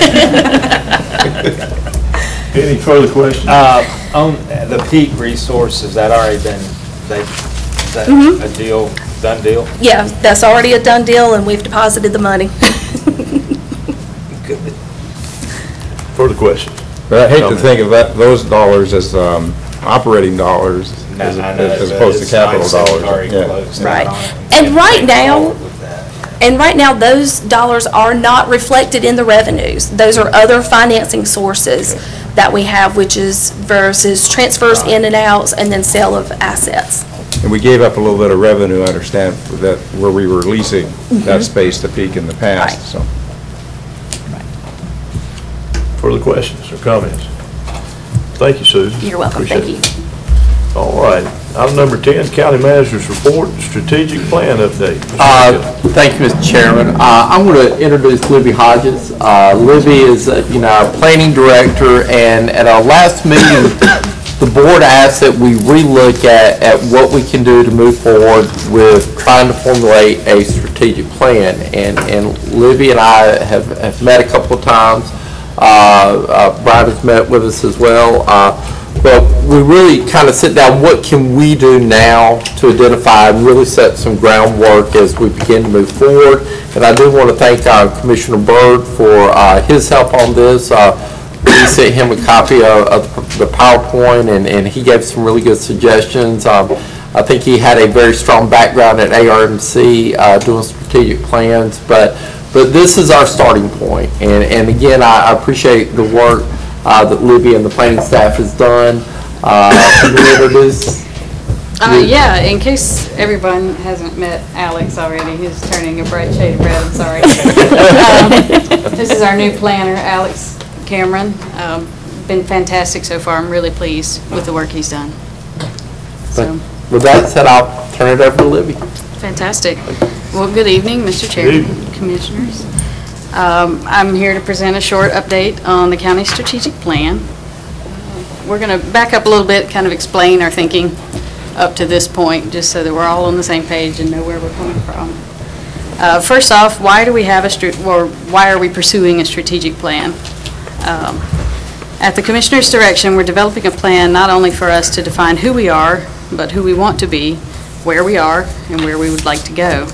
of the year.
Any further questions?
Uh, On the peak resources, that already been, they, is that
Mhm.
a deal, done deal?
Yeah, that's already a done deal, and we've deposited the money.
Further questions?
But I hate to
Comment.
think of that, those dollars as um, operating dollars
No,
as
I know,
as
but
opposed to
it's
capital
nice that it's
dollars.
already
Yeah.
closed
Right.
out on it
And
can't
right
take
now-
forward with that.
And right now, those dollars are not reflected in the revenues. Those are other financing sources that we have, which is versus transfers in and outs and then sale of assets.
And we gave up a little bit of revenue, I understand, for that, where we were leasing that
Mhm.
space to Peak in the past,
Right.
so.
Further questions or comments? Thank you, Susan.
You're welcome. Thank you.
Appreciate it. All right. Item number ten, County Manager's Report, Strategic Plan Update. Mister
Uh,
Higgins.
Thank you, Mister Chairman. Uh, I'm going to introduce Libby Hodges. Uh, Libby is, uh, you know, our planning director, and at our last meeting, the board asked that we relook at, at what we can do to move forward with trying to formulate a strategic plan. And, and Libby and I have, have met a couple of times. Uh, uh, Brian has met with us as well. Uh, But we really kind of sit down, what can we do now to identify and really set some groundwork as we begin to move forward. And I do want to thank uh, Commissioner Byrd for uh, his help on this. Uh, we sent him a copy of, of the PowerPoint, and, and he gave some really good suggestions. Um, I think he had a very strong background at A R M C uh, doing strategic plans, but but this is our starting point. And, and again, I, I appreciate the work Uh, that Libby and the planning staff has done. Uh, can you introduce?
Uh, yeah, in case everyone hasn't met Alex already, he's turning a bright shade of red, I'm sorry. um, this is our new planner, Alex Cameron. Um, been fantastic so far. I'm really pleased with the work he's done. So,
With that said, I'll turn it over to Libby.
fantastic. Well, good evening, Mister Chairman, Commissioners. Um, I'm here to present a short update on the county strategic plan. We're going to back up a little bit, kind of explain our thinking up to this point, just so that we're all on the same page and know where we're coming from. Uh, first off, why do we have a, str- or why are we pursuing a strategic plan? Um, At the Commissioner's direction, we're developing a plan not only for us to define who we are, but who we want to be, where we are, and where we would like to go.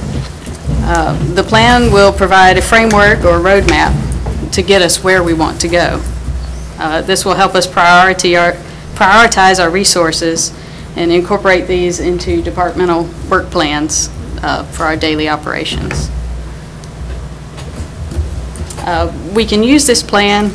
Uh, The plan will provide a framework or roadmap to get us where we want to go. Uh, This will help us priority our, prioritize our resources and incorporate these into departmental work plans uh, for our daily operations. Uh, We can use this plan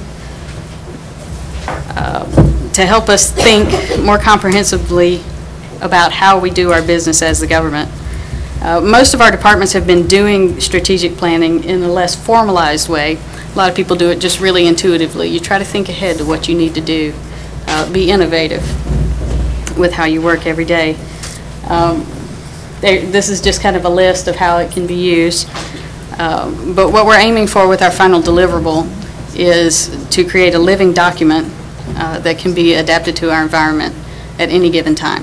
uh, to help us think more comprehensively about how we do our business as the government. Uh, Most of our departments have been doing strategic planning in a less formalized way. A lot of people do it just really intuitively. You try to think ahead to what you need to do. Uh, Be innovative with how you work every day. Um, there- This is just kind of a list of how it can be used. Um, But what we're aiming for with our final deliverable is to create a living document uh, that can be adapted to our environment at any given time.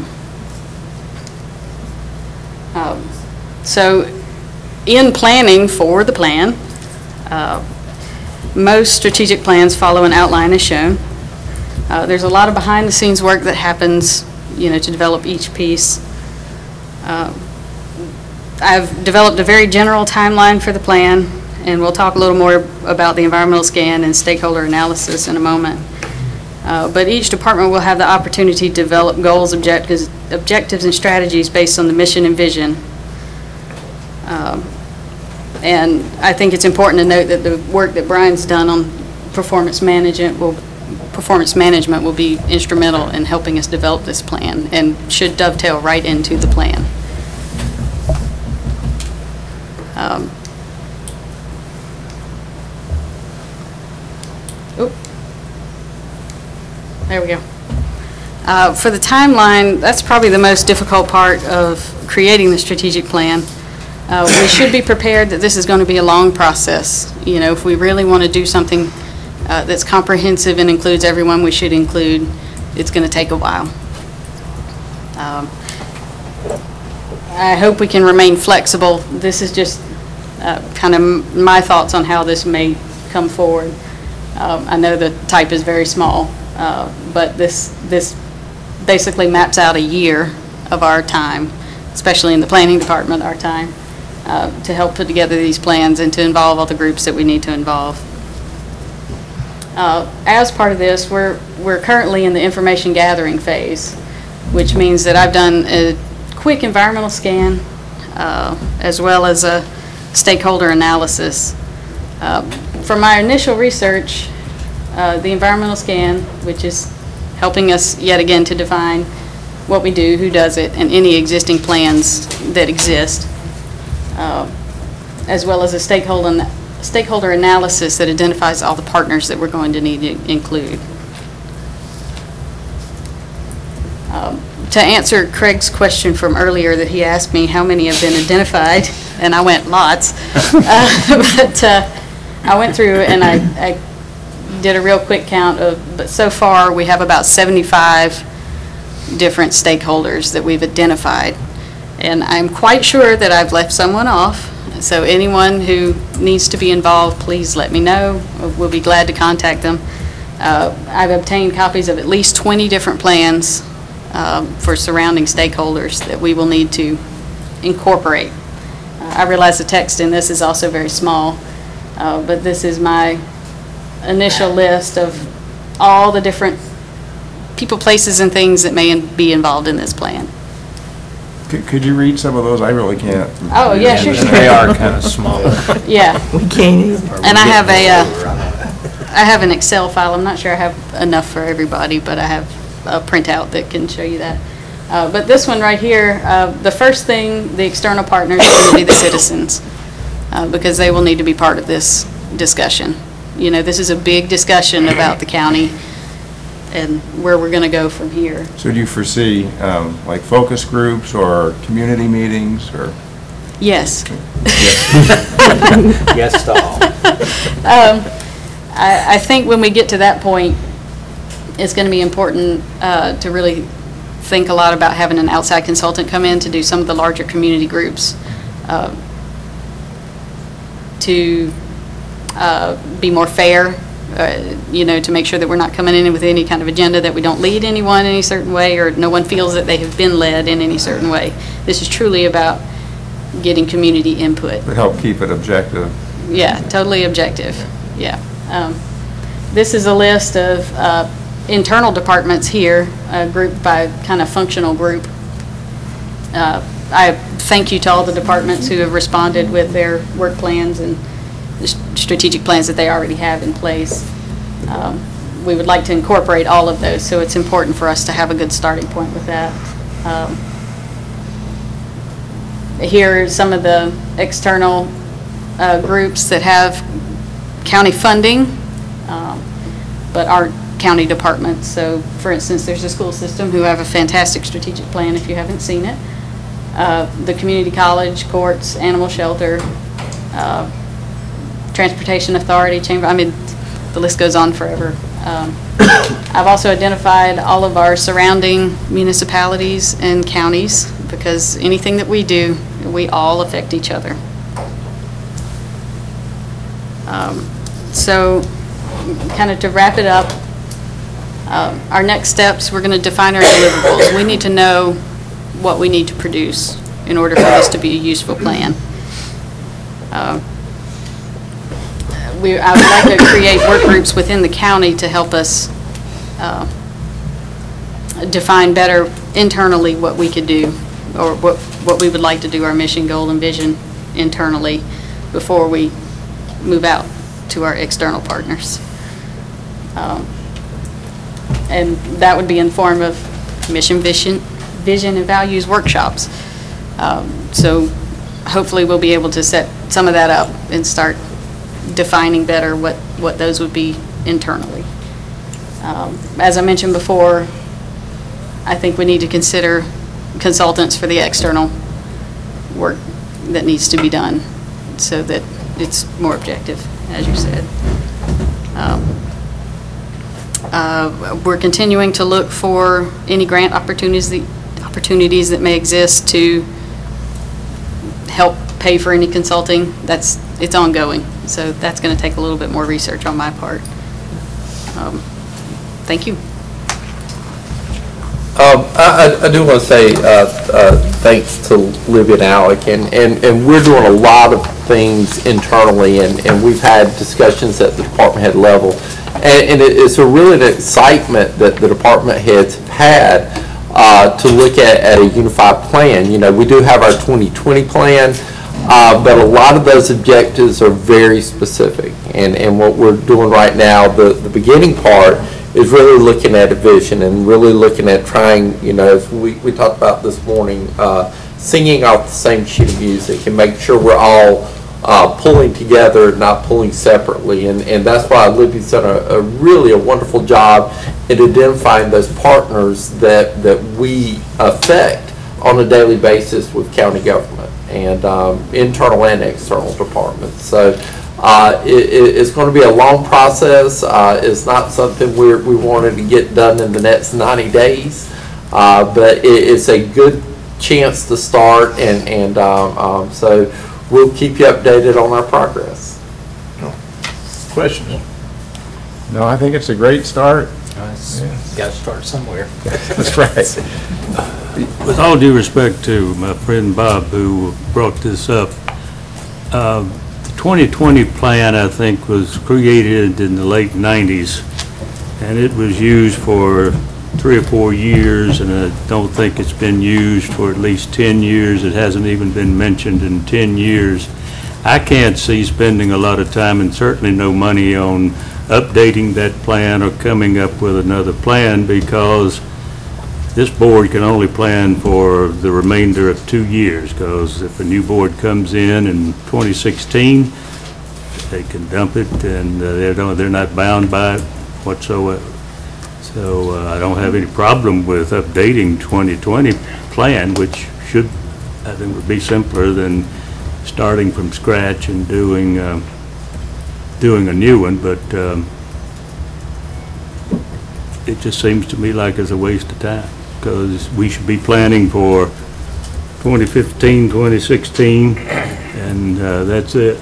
Um, So in planning for the plan, uh, most strategic plans follow an outline as shown. Uh, There's a lot of behind-the-scenes work that happens, you know, to develop each piece. Uh, I've developed a very general timeline for the plan, and we'll talk a little more about the environmental scan and stakeholder analysis in a moment. Uh, But each department will have the opportunity to develop goals, objectives, objectives and strategies based on the mission and vision. Um, And I think it's important to note that the work that Brian's done on performance management will, performance management will be instrumental in helping us develop this plan and should dovetail right into the plan. Um, oop. There we go. Uh, For the timeline, that's probably the most difficult part of creating the strategic plan. Uh, We should be prepared that this is going to be a long process. You know, if we really want to do something uh, that's comprehensive and includes everyone we should include, it's going to take a while. Um, I hope we can remain flexible. This is just uh, kind of my thoughts on how this may come forward. Um, I know the type is very small, uh, but this, this basically maps out a year of our time, especially in the planning department, our time. Uh, to help put together these plans and to involve all the groups that we need to involve. Uh, as part of this, we're, we're currently in the information gathering phase, which means that I've done a quick environmental scan uh, as well as a stakeholder analysis. Uh, from my initial research, uh, the environmental scan, which is helping us yet again to define what we do, who does it, and any existing plans that exist. Uh, as well as a stakeholder, stakeholder analysis that identifies all the partners that we're going to need to include. Um, to answer Craig's question from earlier that he asked me how many have been identified, and I went lots, uh, but uh, I went through and I, I did a real quick count of, but so far we have about seventy-five different stakeholders that we've identified. And I'm quite sure that I've left someone off, so anyone who needs to be involved, please let me know. We'll be glad to contact them. Uh, I've obtained copies of at least twenty different plans um, for surrounding stakeholders that we will need to incorporate. Uh, I realize the text in this is also very small, uh, but this is my initial list of all the different people, places, and things that may in- be involved in this plan.
Could, could you read some of those? I really can't.
Oh, yeah, sure, sure.
They are kind of small.
Yeah.
We can't even.
And I have a, uh, I have an Excel file. I'm not sure I have enough for everybody, but I have a printout that can show you that. Uh, But this one right here, uh, the first thing, the external partners are going to be the citizens, uh, because they will need to be part of this discussion. You know, this is a big discussion about the county and where we're going to go from here.
So do you foresee, um, like, focus groups or community meetings, or?
Yes.
Yes to all.
Um, I, I think when we get to that point, it's going to be important uh, to really think a lot about having an outside consultant come in to do some of the larger community groups, uh, to uh, be more fair, uh, you know, to make sure that we're not coming in with any kind of agenda, that we don't lead anyone in any certain way, or no one feels that they have been led in any certain way. This is truly about getting community input.
To help keep it objective.
Yeah, totally objective, yeah. Um, This is a list of uh, internal departments here, uh, grouped by kind of functional group. Uh, I thank you to all the departments who have responded with their work plans and the strategic plans that they already have in place. Um, We would like to incorporate all of those, so it's important for us to have a good starting point with that. Um, Here are some of the external uh, groups that have county funding, um, but aren't county departments. So, for instance, there's the school system, who have a fantastic strategic plan if you haven't seen it. Uh, the community college, courts, animal shelter, uh, transportation authority, chamber, I mean, the list goes on forever. Um, I've also identified all of our surrounding municipalities and counties, because anything that we do, we all affect each other. Um, So, kind of to wrap it up, um, our next steps, we're going to define our deliverables. We need to know what we need to produce in order for this to be a useful plan. Uh, we, I would like to create work groups within the county to help us uh, define better internally what we could do, or what, what we would like to do, our mission, goal, and vision internally before we move out to our external partners. Um, and that would be in form of mission, vision, vision and values workshops. Um, so hopefully we'll be able to set some of that up and start defining better what, what those would be internally. Um, as I mentioned before, I think we need to consider consultants for the external work that needs to be done so that it's more objective, as you said. Um, uh, we're continuing to look for any grant opportunities, the opportunities that may exist to help pay for any consulting. That's, it's ongoing, so that's going to take a little bit more research on my part. Um, thank you.
Um, I, I, I do want to say uh, uh, thanks to Libby and Alec, and, and, and we're doing a lot of things internally, and, and we've had discussions at the department head level, and, and it, it's a really an excitement that the department heads have had uh, to look at, at a unified plan. You know, we do have our twenty twenty plan, uh, but a lot of those objectives are very specific, and, and what we're doing right now, the, the beginning part, is really looking at a vision and really looking at trying, you know, as we, we talked about this morning, uh, singing off the same sheet of music and make sure we're all uh, pulling together, not pulling separately. And, and that's why Libby's done a, a really a wonderful job in identifying those partners that, that we affect on a daily basis with county government and um, internal and external departments. So. Uh, it, it's going to be a long process. Uh, it's not something we're, we wanted to get done in the next ninety days, uh, but it, it's a good chance to start, and, and um, um, so we'll keep you updated on our progress.
Questions?
No, I think it's a great start.
Yeah. Got to start somewhere.
That's right.
With all due respect to my friend Bob, who brought this up, uh, twenty twenty plan, I think, was created in the late nineties, and it was used for three or four years, and I don't think it's been used for at least ten years. It hasn't even been mentioned in ten years. I can't see spending a lot of time and certainly no money on updating that plan or coming up with another plan, because this board can only plan for the remainder of two years, because if a new board comes in in twenty sixteen, they can dump it, and uh, they don't, they're not bound by it whatsoever. So uh, I don't have any problem with updating twenty twenty plan, which should, I think, would be simpler than starting from scratch and doing uh, doing a new one. But um, it just seems to me like it's a waste of time, because we should be planning for twenty fifteen, twenty sixteen, and uh, that's it.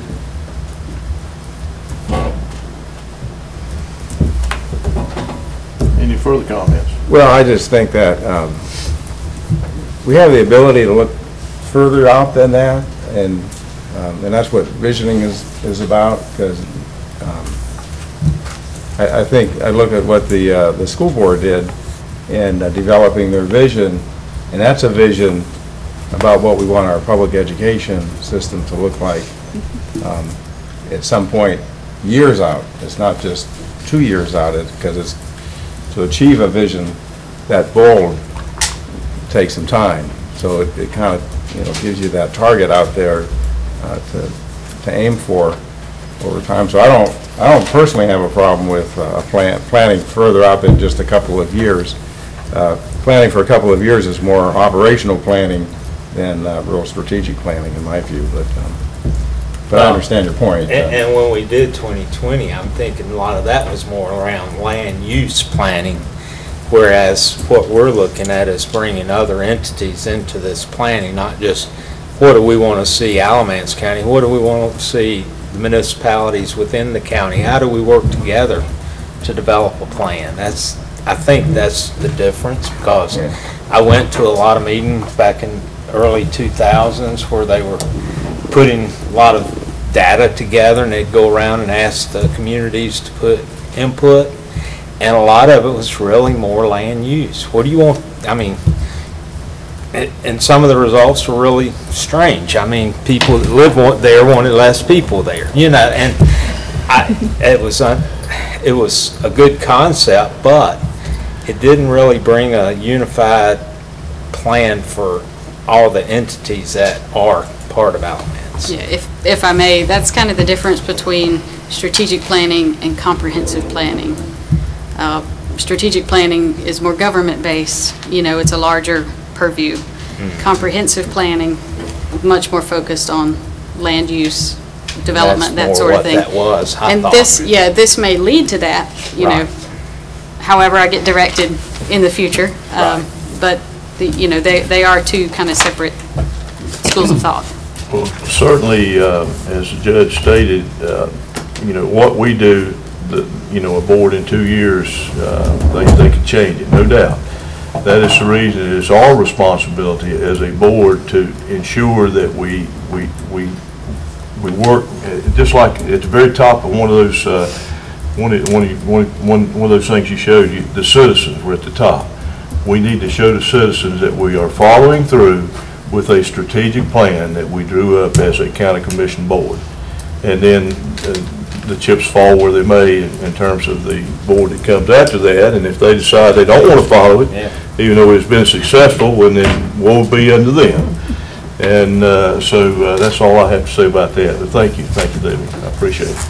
Any further comments?
Well, I just think that um, we have the ability to look further out than that, and um, and that's what visioning is, is about, because um, I, I think I look at what the, uh, the school board did in uh, developing their vision, and that's a vision about what we want our public education system to look like um, at some point years out. It's not just two years out, because it's to achieve a vision that bold takes some time. So it, it kind of, you know, gives you that target out there uh, to to aim for over time. So I don't I don't personally have a problem with uh, plan, planning further out than just a couple of years. Uh, planning for a couple of years is more operational planning than uh, real strategic planning, in my view. But um, but I understand your point.
And, and when we did twenty twenty, I'm thinking a lot of that was more around land use planning, whereas what we're looking at is bringing other entities into this planning, not just what do we want to see Alamance County, what do we want to see the municipalities within the county, how do we work together to develop a plan? That's, I think that's the difference, because I went to a lot of meetings back in early two thousands where they were putting a lot of data together, and they'd go around and ask the communities to put input, and a lot of it was really more land use. What do you want? I mean, it, and some of the results were really strange. I mean, people that lived there wanted less people there, you know, and I, it was un, it was a good concept, but it didn't really bring a unified plan for all the entities that are part of Alamance.
Yeah, if, if I may, that's kind of the difference between strategic planning and comprehensive planning. Uh, strategic planning is more government-based, you know, it's a larger purview. Mm. Comprehensive planning, much more focused on land use, development, that sort of thing.
That's more what that was, I
And
thought.
this, yeah, this may lead to that, you
Right.
know, however I get directed in the future. Um,
Right.
But, the, you know, they, they are two kind of separate schools of thought.
Well, certainly, uh, as the judge stated, uh, you know, what we do, the, you know, a board in two years, uh, they, they can change it, no doubt. That is the reason it is our responsibility as a board to ensure that we, we, we, we work, uh, just like at the very top of one of those, uh, one, of- one, of- one, one one of those things you showed, you, the citizens were at the top. We need to show the citizens that we are following through with a strategic plan that we drew up as a county commission board. And then uh, the chips fall where they may in, in terms of the board that comes after that. And if they decide they don't want to follow it,
Yeah.
even though it's been successful, well, then woe be unto them. And uh, so uh, that's all I have to say about that. But thank you, thank you, David. I appreciate it.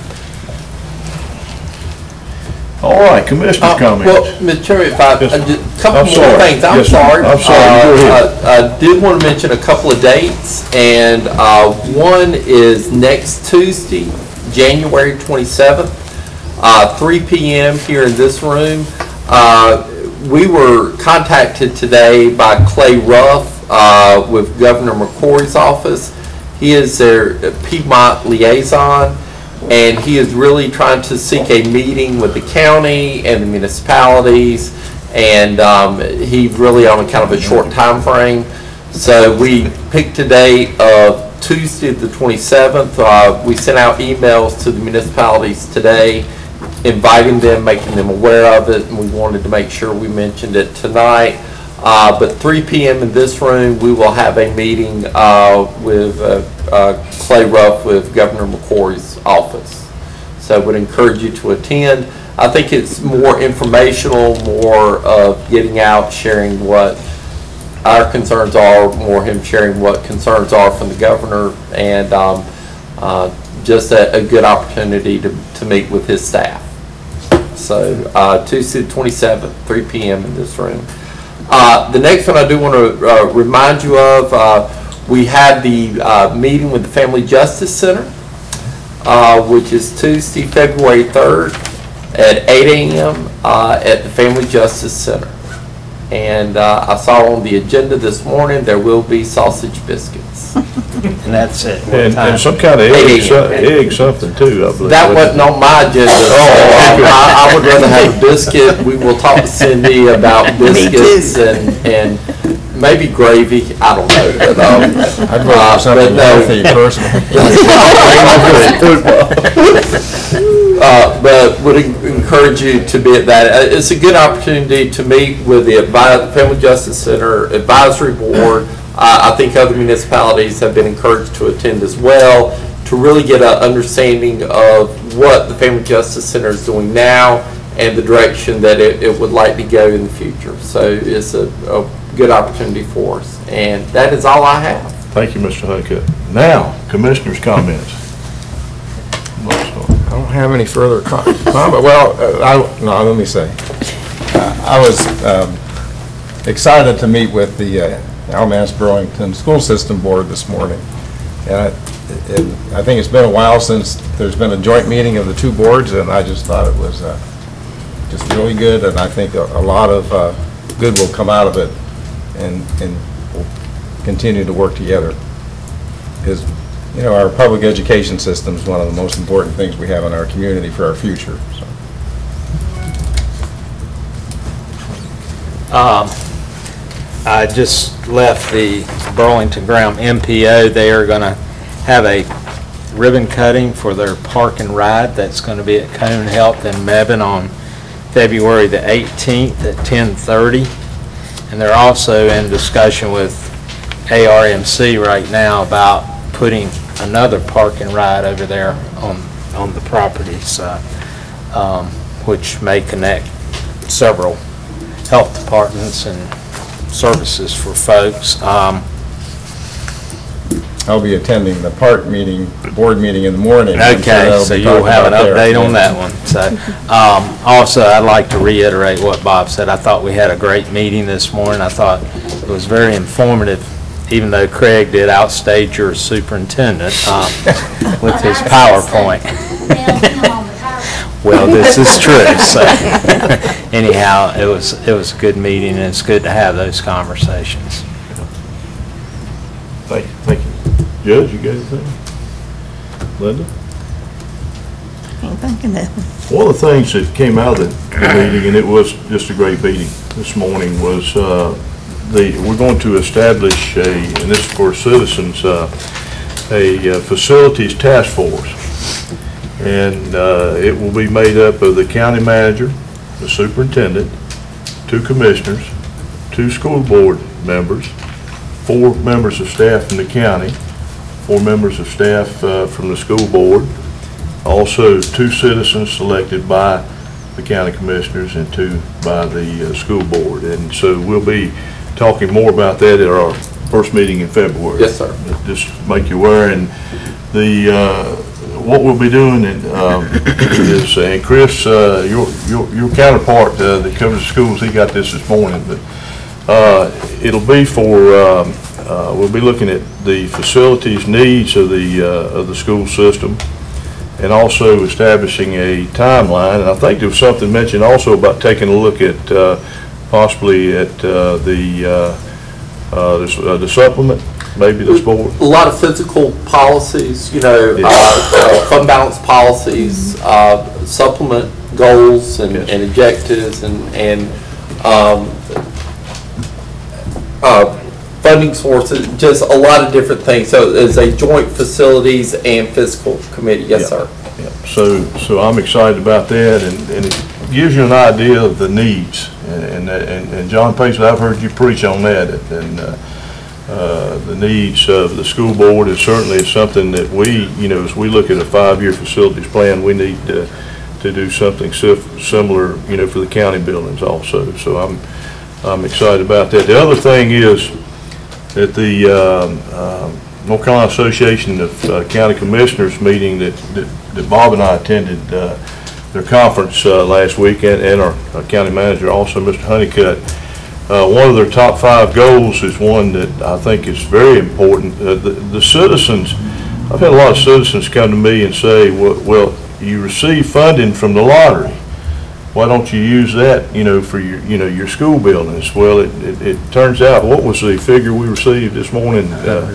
All right, commissioner's
Uh,
comments.
Well, Mister Chairman, if I,
Yes.
uh, just a couple
I'm
more
sorry.
things, I'm
Yes, sir.
sorry.
I'm sorry.
Uh,
Go ahead.
I I did want to mention a couple of dates, and uh, one is next Tuesday, January twenty-seventh, uh, three P M here in this room. Uh, We were contacted today by Clay Ruff uh, with Governor McCory's office. He is their Piedmont liaison, and he is really trying to seek a meeting with the county and the municipalities, and um, he's really on a kind of a short time frame. So we picked a date of Tuesday the twenty-seventh. Uh, we sent out emails to the municipalities today, inviting them, making them aware of it, and we wanted to make sure we mentioned it tonight. Uh, but three P M in this room, we will have a meeting uh, with uh, uh, Clay Ruff with Governor McCory's office. So I would encourage you to attend. I think it's more informational, more of getting out, sharing what our concerns are, more him sharing what concerns are from the governor, and um, uh, just a, a good opportunity to, to meet with his staff. So uh, Tuesday the twenty-seventh, three P M in this room. Uh, the next one I do want to uh, remind you of, uh, we had the uh, meeting with the Family Justice Center, uh, which is Tuesday, February third at eight A M uh, at the Family Justice Center. And uh, I saw on the agenda this morning there will be sausage biscuits.
And that's it.
And, and some kind of egg, so- egg something too, I believe.
That wasn't on my agenda, so um, I, I would rather have a biscuit. We will talk to Cindy about biscuits and, and maybe gravy, I don't know. But, um,
I'd rather
uh,
something
but no.
healthy personally.
Uh, but would en- encourage you to be at that. Uh, It's a good opportunity to meet with the Advi- Family Justice Center Advisory Board. Uh, I think other municipalities have been encouraged to attend as well, to really get an understanding of what the Family Justice Center is doing now and the direction that it, it would like to go in the future. So it's a, a good opportunity for us. And that is all I have.
Thank you, Mister Huckett. Now, commissioners' comments.
I don't have any further com- comment. Well, uh, I, no, let me say. Uh, I was um, excited to meet with the uh, Alamance Burlington School System Board this morning. And I and I think it's been a while since there's been a joint meeting of the two boards, and I just thought it was uh, just really good, and I think a, a lot of uh, good will come out of it, and, and we'll continue to work together. Because, you know, our public education system is one of the most important things we have in our community for our future. So.
Um, I just left the Burlington Graham M P O. They are going to have a ribbon cutting for their park and ride that's going to be at Cone Health in Mebane on February the eighteenth at ten thirty. And they're also in discussion with A R M C right now about putting another park and ride over there on on the property, so, um, which may connect several health departments and services for folks. Um,
I'll be attending the park meeting, board meeting in the morning.
Okay,
so,
so you'll have an update on that one. So, um, also, I'd like to reiterate what Bob said. I thought we had a great meeting this morning. I thought it was very informative, even though Craig did outstage your superintendent um, with his PowerPoint. Well, this is true. So, anyhow, it was it was a good meeting, and it's good to have those conversations.
Thank you. Thank you. Judge, you got anything? Linda?
Ain't thinking that.
One of the things that came out of the meeting, and it was just a great meeting this morning, was uh, the we're going to establish a, and this is for citizens, uh, a uh, facilities task force. And uh, it will be made up of the county manager, the superintendent, two commissioners, two school board members, four members of staff from the county, four members of staff uh, from the school board, also two citizens selected by the county commissioners and two by the uh, school board. And so we'll be talking more about that at our first meeting in February.
Yes, sir.
Just make you aware. And the uh, what we'll be doing and, um, is, uh, and Chris, uh, your, your your counterpart uh, that covers the schools, he got this this morning, but uh, it'll be for um, uh, we'll be looking at the facilities needs of the uh, of the school system, and also establishing a timeline. And I think there was something mentioned also about taking a look at uh, possibly at uh, the uh, uh, the, uh, the supplement. Maybe the sport.
A lot of physical policies, you know, yeah. uh, fund balance policies, uh, supplement goals and, yes. and objectives, and, and um, uh, funding sources, just a lot of different things. So it's a joint facilities and fiscal committee. Yes, yeah. sir.
Yeah. So, so I'm excited about that, and, and it gives you an idea of the needs. And, and, and John Paisley, I've heard you preach on that, and. Uh, Uh, the needs of the school board is certainly something that we, you know, as we look at a five-year facilities plan, we need to, to do something similar, you know, for the county buildings also. So I'm, I'm excited about that. The other thing is that the um, uh, North Carolina Association of uh, County Commissioners meeting that, that, that Bob and I attended uh, their conference uh, last week, and, and our, our county manager also, Mister Honeycutt. Uh, one of their top five goals is one that I think is very important. Uh, the, the citizens, I've had a lot of citizens come to me and say, well, well, you receive funding from the lottery. Why don't you use that, you know, for your, you know, your school buildings? Well, it, it, it turns out, what was the figure we received this morning? Uh,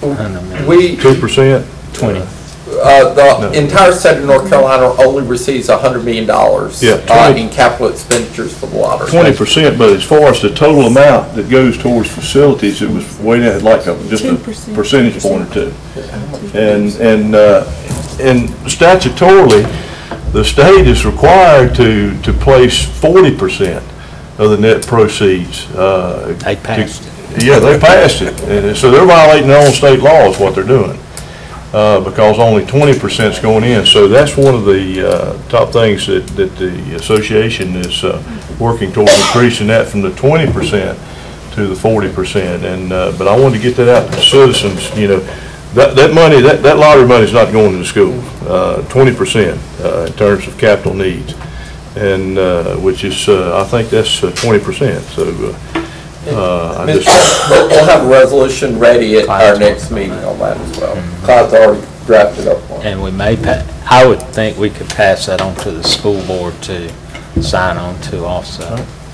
we
two percent?
twenty.
Uh, the
no.
entire state of North Carolina only receives one hundred million dollars
yeah,
uh, in capital expenditures for the lottery.
twenty percent, but as far as the total amount that goes towards facilities, it was way down, like a, just a percentage point or two. And, and, uh, and statutorily, the state is required to, to place forty percent of the net proceeds. Uh,
they passed
to, it. Yeah, they passed it. And so they're violating their own state laws, what they're doing. Uh, because only twenty percent is going in. So that's one of the uh, top things that, that the association is uh, working towards, increasing that from the twenty percent to the forty percent. And uh, but I wanted to get that out to the citizens. You know, that, that money, that, that lottery money is not going to the school. Uh, twenty percent uh, in terms of capital needs, and uh, which is, uh, I think that's uh, twenty percent. So uh, Uh, I
Mister
just,
Chairman, We'll have a resolution ready at our next meeting on that as well. Clyde's already drafted up one.
And we may, pa- I would think we could pass that on to the school board to sign on to also.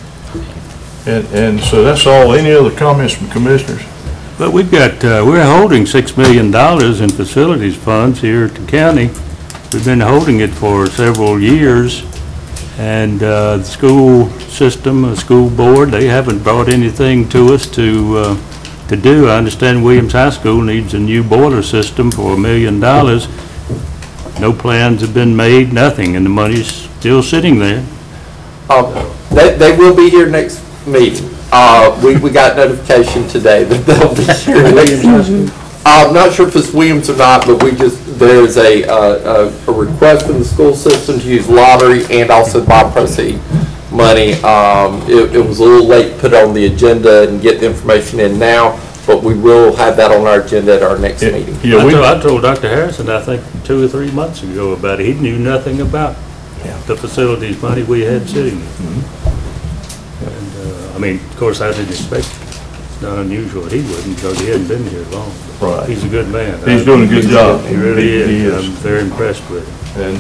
and, and so that's all. Any other comments from commissioners?
But we've got, uh, we're holding six million dollars in facilities funds here at the county. We've been holding it for several years, and uh, the school system, the school board, they haven't brought anything to us to uh, to do. I understand Williams High School needs a new boiler system for a million dollars. No plans have been made, nothing, and the money's still sitting there.
Um, They, they will be here next meeting. Uh, We, we got notification today that they'll be here next meeting. I'm not sure if it's Williams or not, but we just, there's a, uh, a a request from the school system to use lottery and also bond proceed money. Um, It, it was a little late to put on the agenda and get the information in now, but we will have that on our agenda at our next meeting.
Yeah,
I
we,
told, I told Doctor Harrison, I think, two or three months ago about it. He knew nothing about the facilities money we had sitting there. And, uh, I mean, of course, I didn't expect it. It's not unusual that he wouldn't, because he hadn't been here long.
Right.
He's a good man.
He's doing a good job.
He really
He
is.
is.
I'm very impressed with him.
and,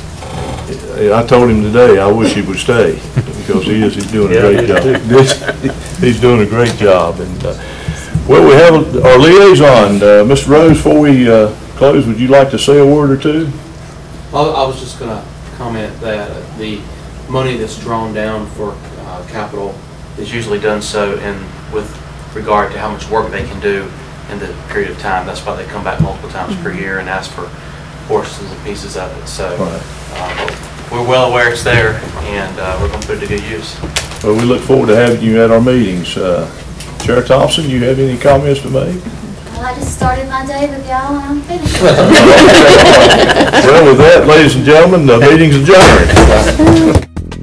and I told him today, I wish he would stay, because he is, he's doing a
Yeah,
great
he
job.
is
He's doing a great job, and, uh, well, we have our liaison, uh, Mister Rose, before we, uh, close, would you like to say a word or two?
I I was just going to comment that the money that's drawn down for uh, capital is usually done so in with regard to how much work they can do in the period of time. That's why they come back multiple times per year and ask for portions and pieces of it. So uh, we're well aware it's there, and uh, we're going to put it to good use.
Well, we look forward to having you at our meetings. Uh, Chair Thompson, you have any comments to make?
Well, I just started my day with y'all and I'm finished.
Well, with that, ladies and gentlemen, the meeting's adjourned.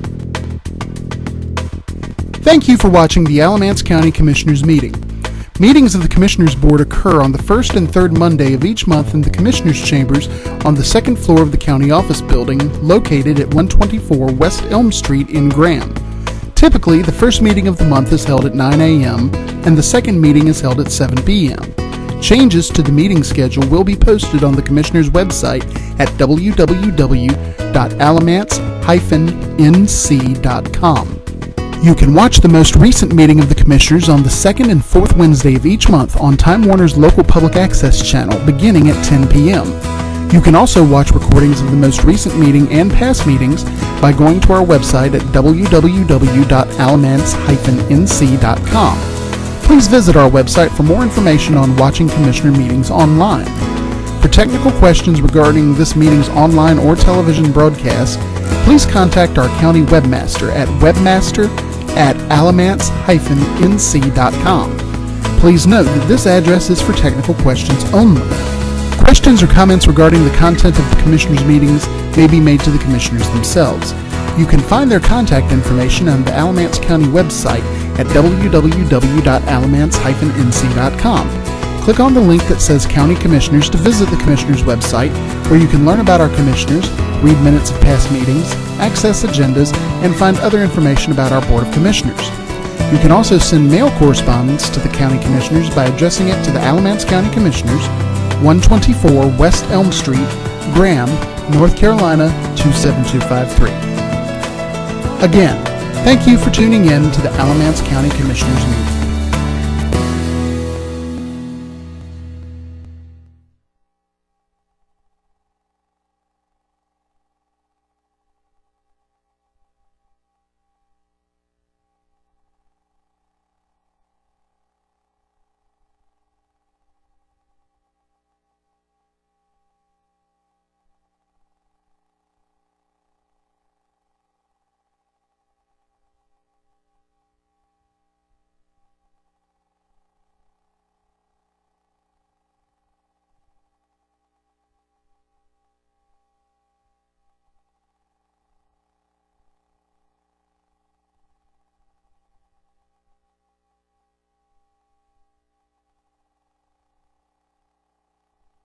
Thank you for watching the Alamance County Commissioners meeting. Meetings of the Commissioners Board occur on the first and third Monday of each month in the Commissioners' Chambers on the second floor of the County Office Building, located at one twenty-four West Elm Street in Graham. Typically, the first meeting of the month is held at nine A M and the second meeting is held at seven P M Changes to the meeting schedule will be posted on the Commissioners' website at w w w dot alamance dash n c dot com. You can watch the most recent meeting of the Commissioners on the second and fourth Wednesday of each month on Time Warner's local public access channel, beginning at ten P M You can also watch recordings of the most recent meeting and past meetings by going to our website at w w w dot alamance dash n c dot com. Please visit our website for more information on watching Commissioner meetings online. For technical questions regarding this meeting's online or television broadcast, please contact our county webmaster at webmaster at alamance dash n c dot com. Please note that this address is for technical questions only. Questions or comments regarding the content of the Commissioners' meetings may be made to the Commissioners themselves. You can find their contact information on the Alamance County website at w w w dot alamance dash n c dot com. Click on the link that says County Commissioners to visit the Commissioners website, where you can learn about our Commissioners, read minutes of past meetings, access agendas, and find other information about our Board of Commissioners. You can also send mail correspondence to the County Commissioners by addressing it to the Alamance County Commissioners, one twenty-four West Elm Street, Graham, North Carolina two seven two five three. Again, thank you for tuning in to the Alamance County Commissioners meeting.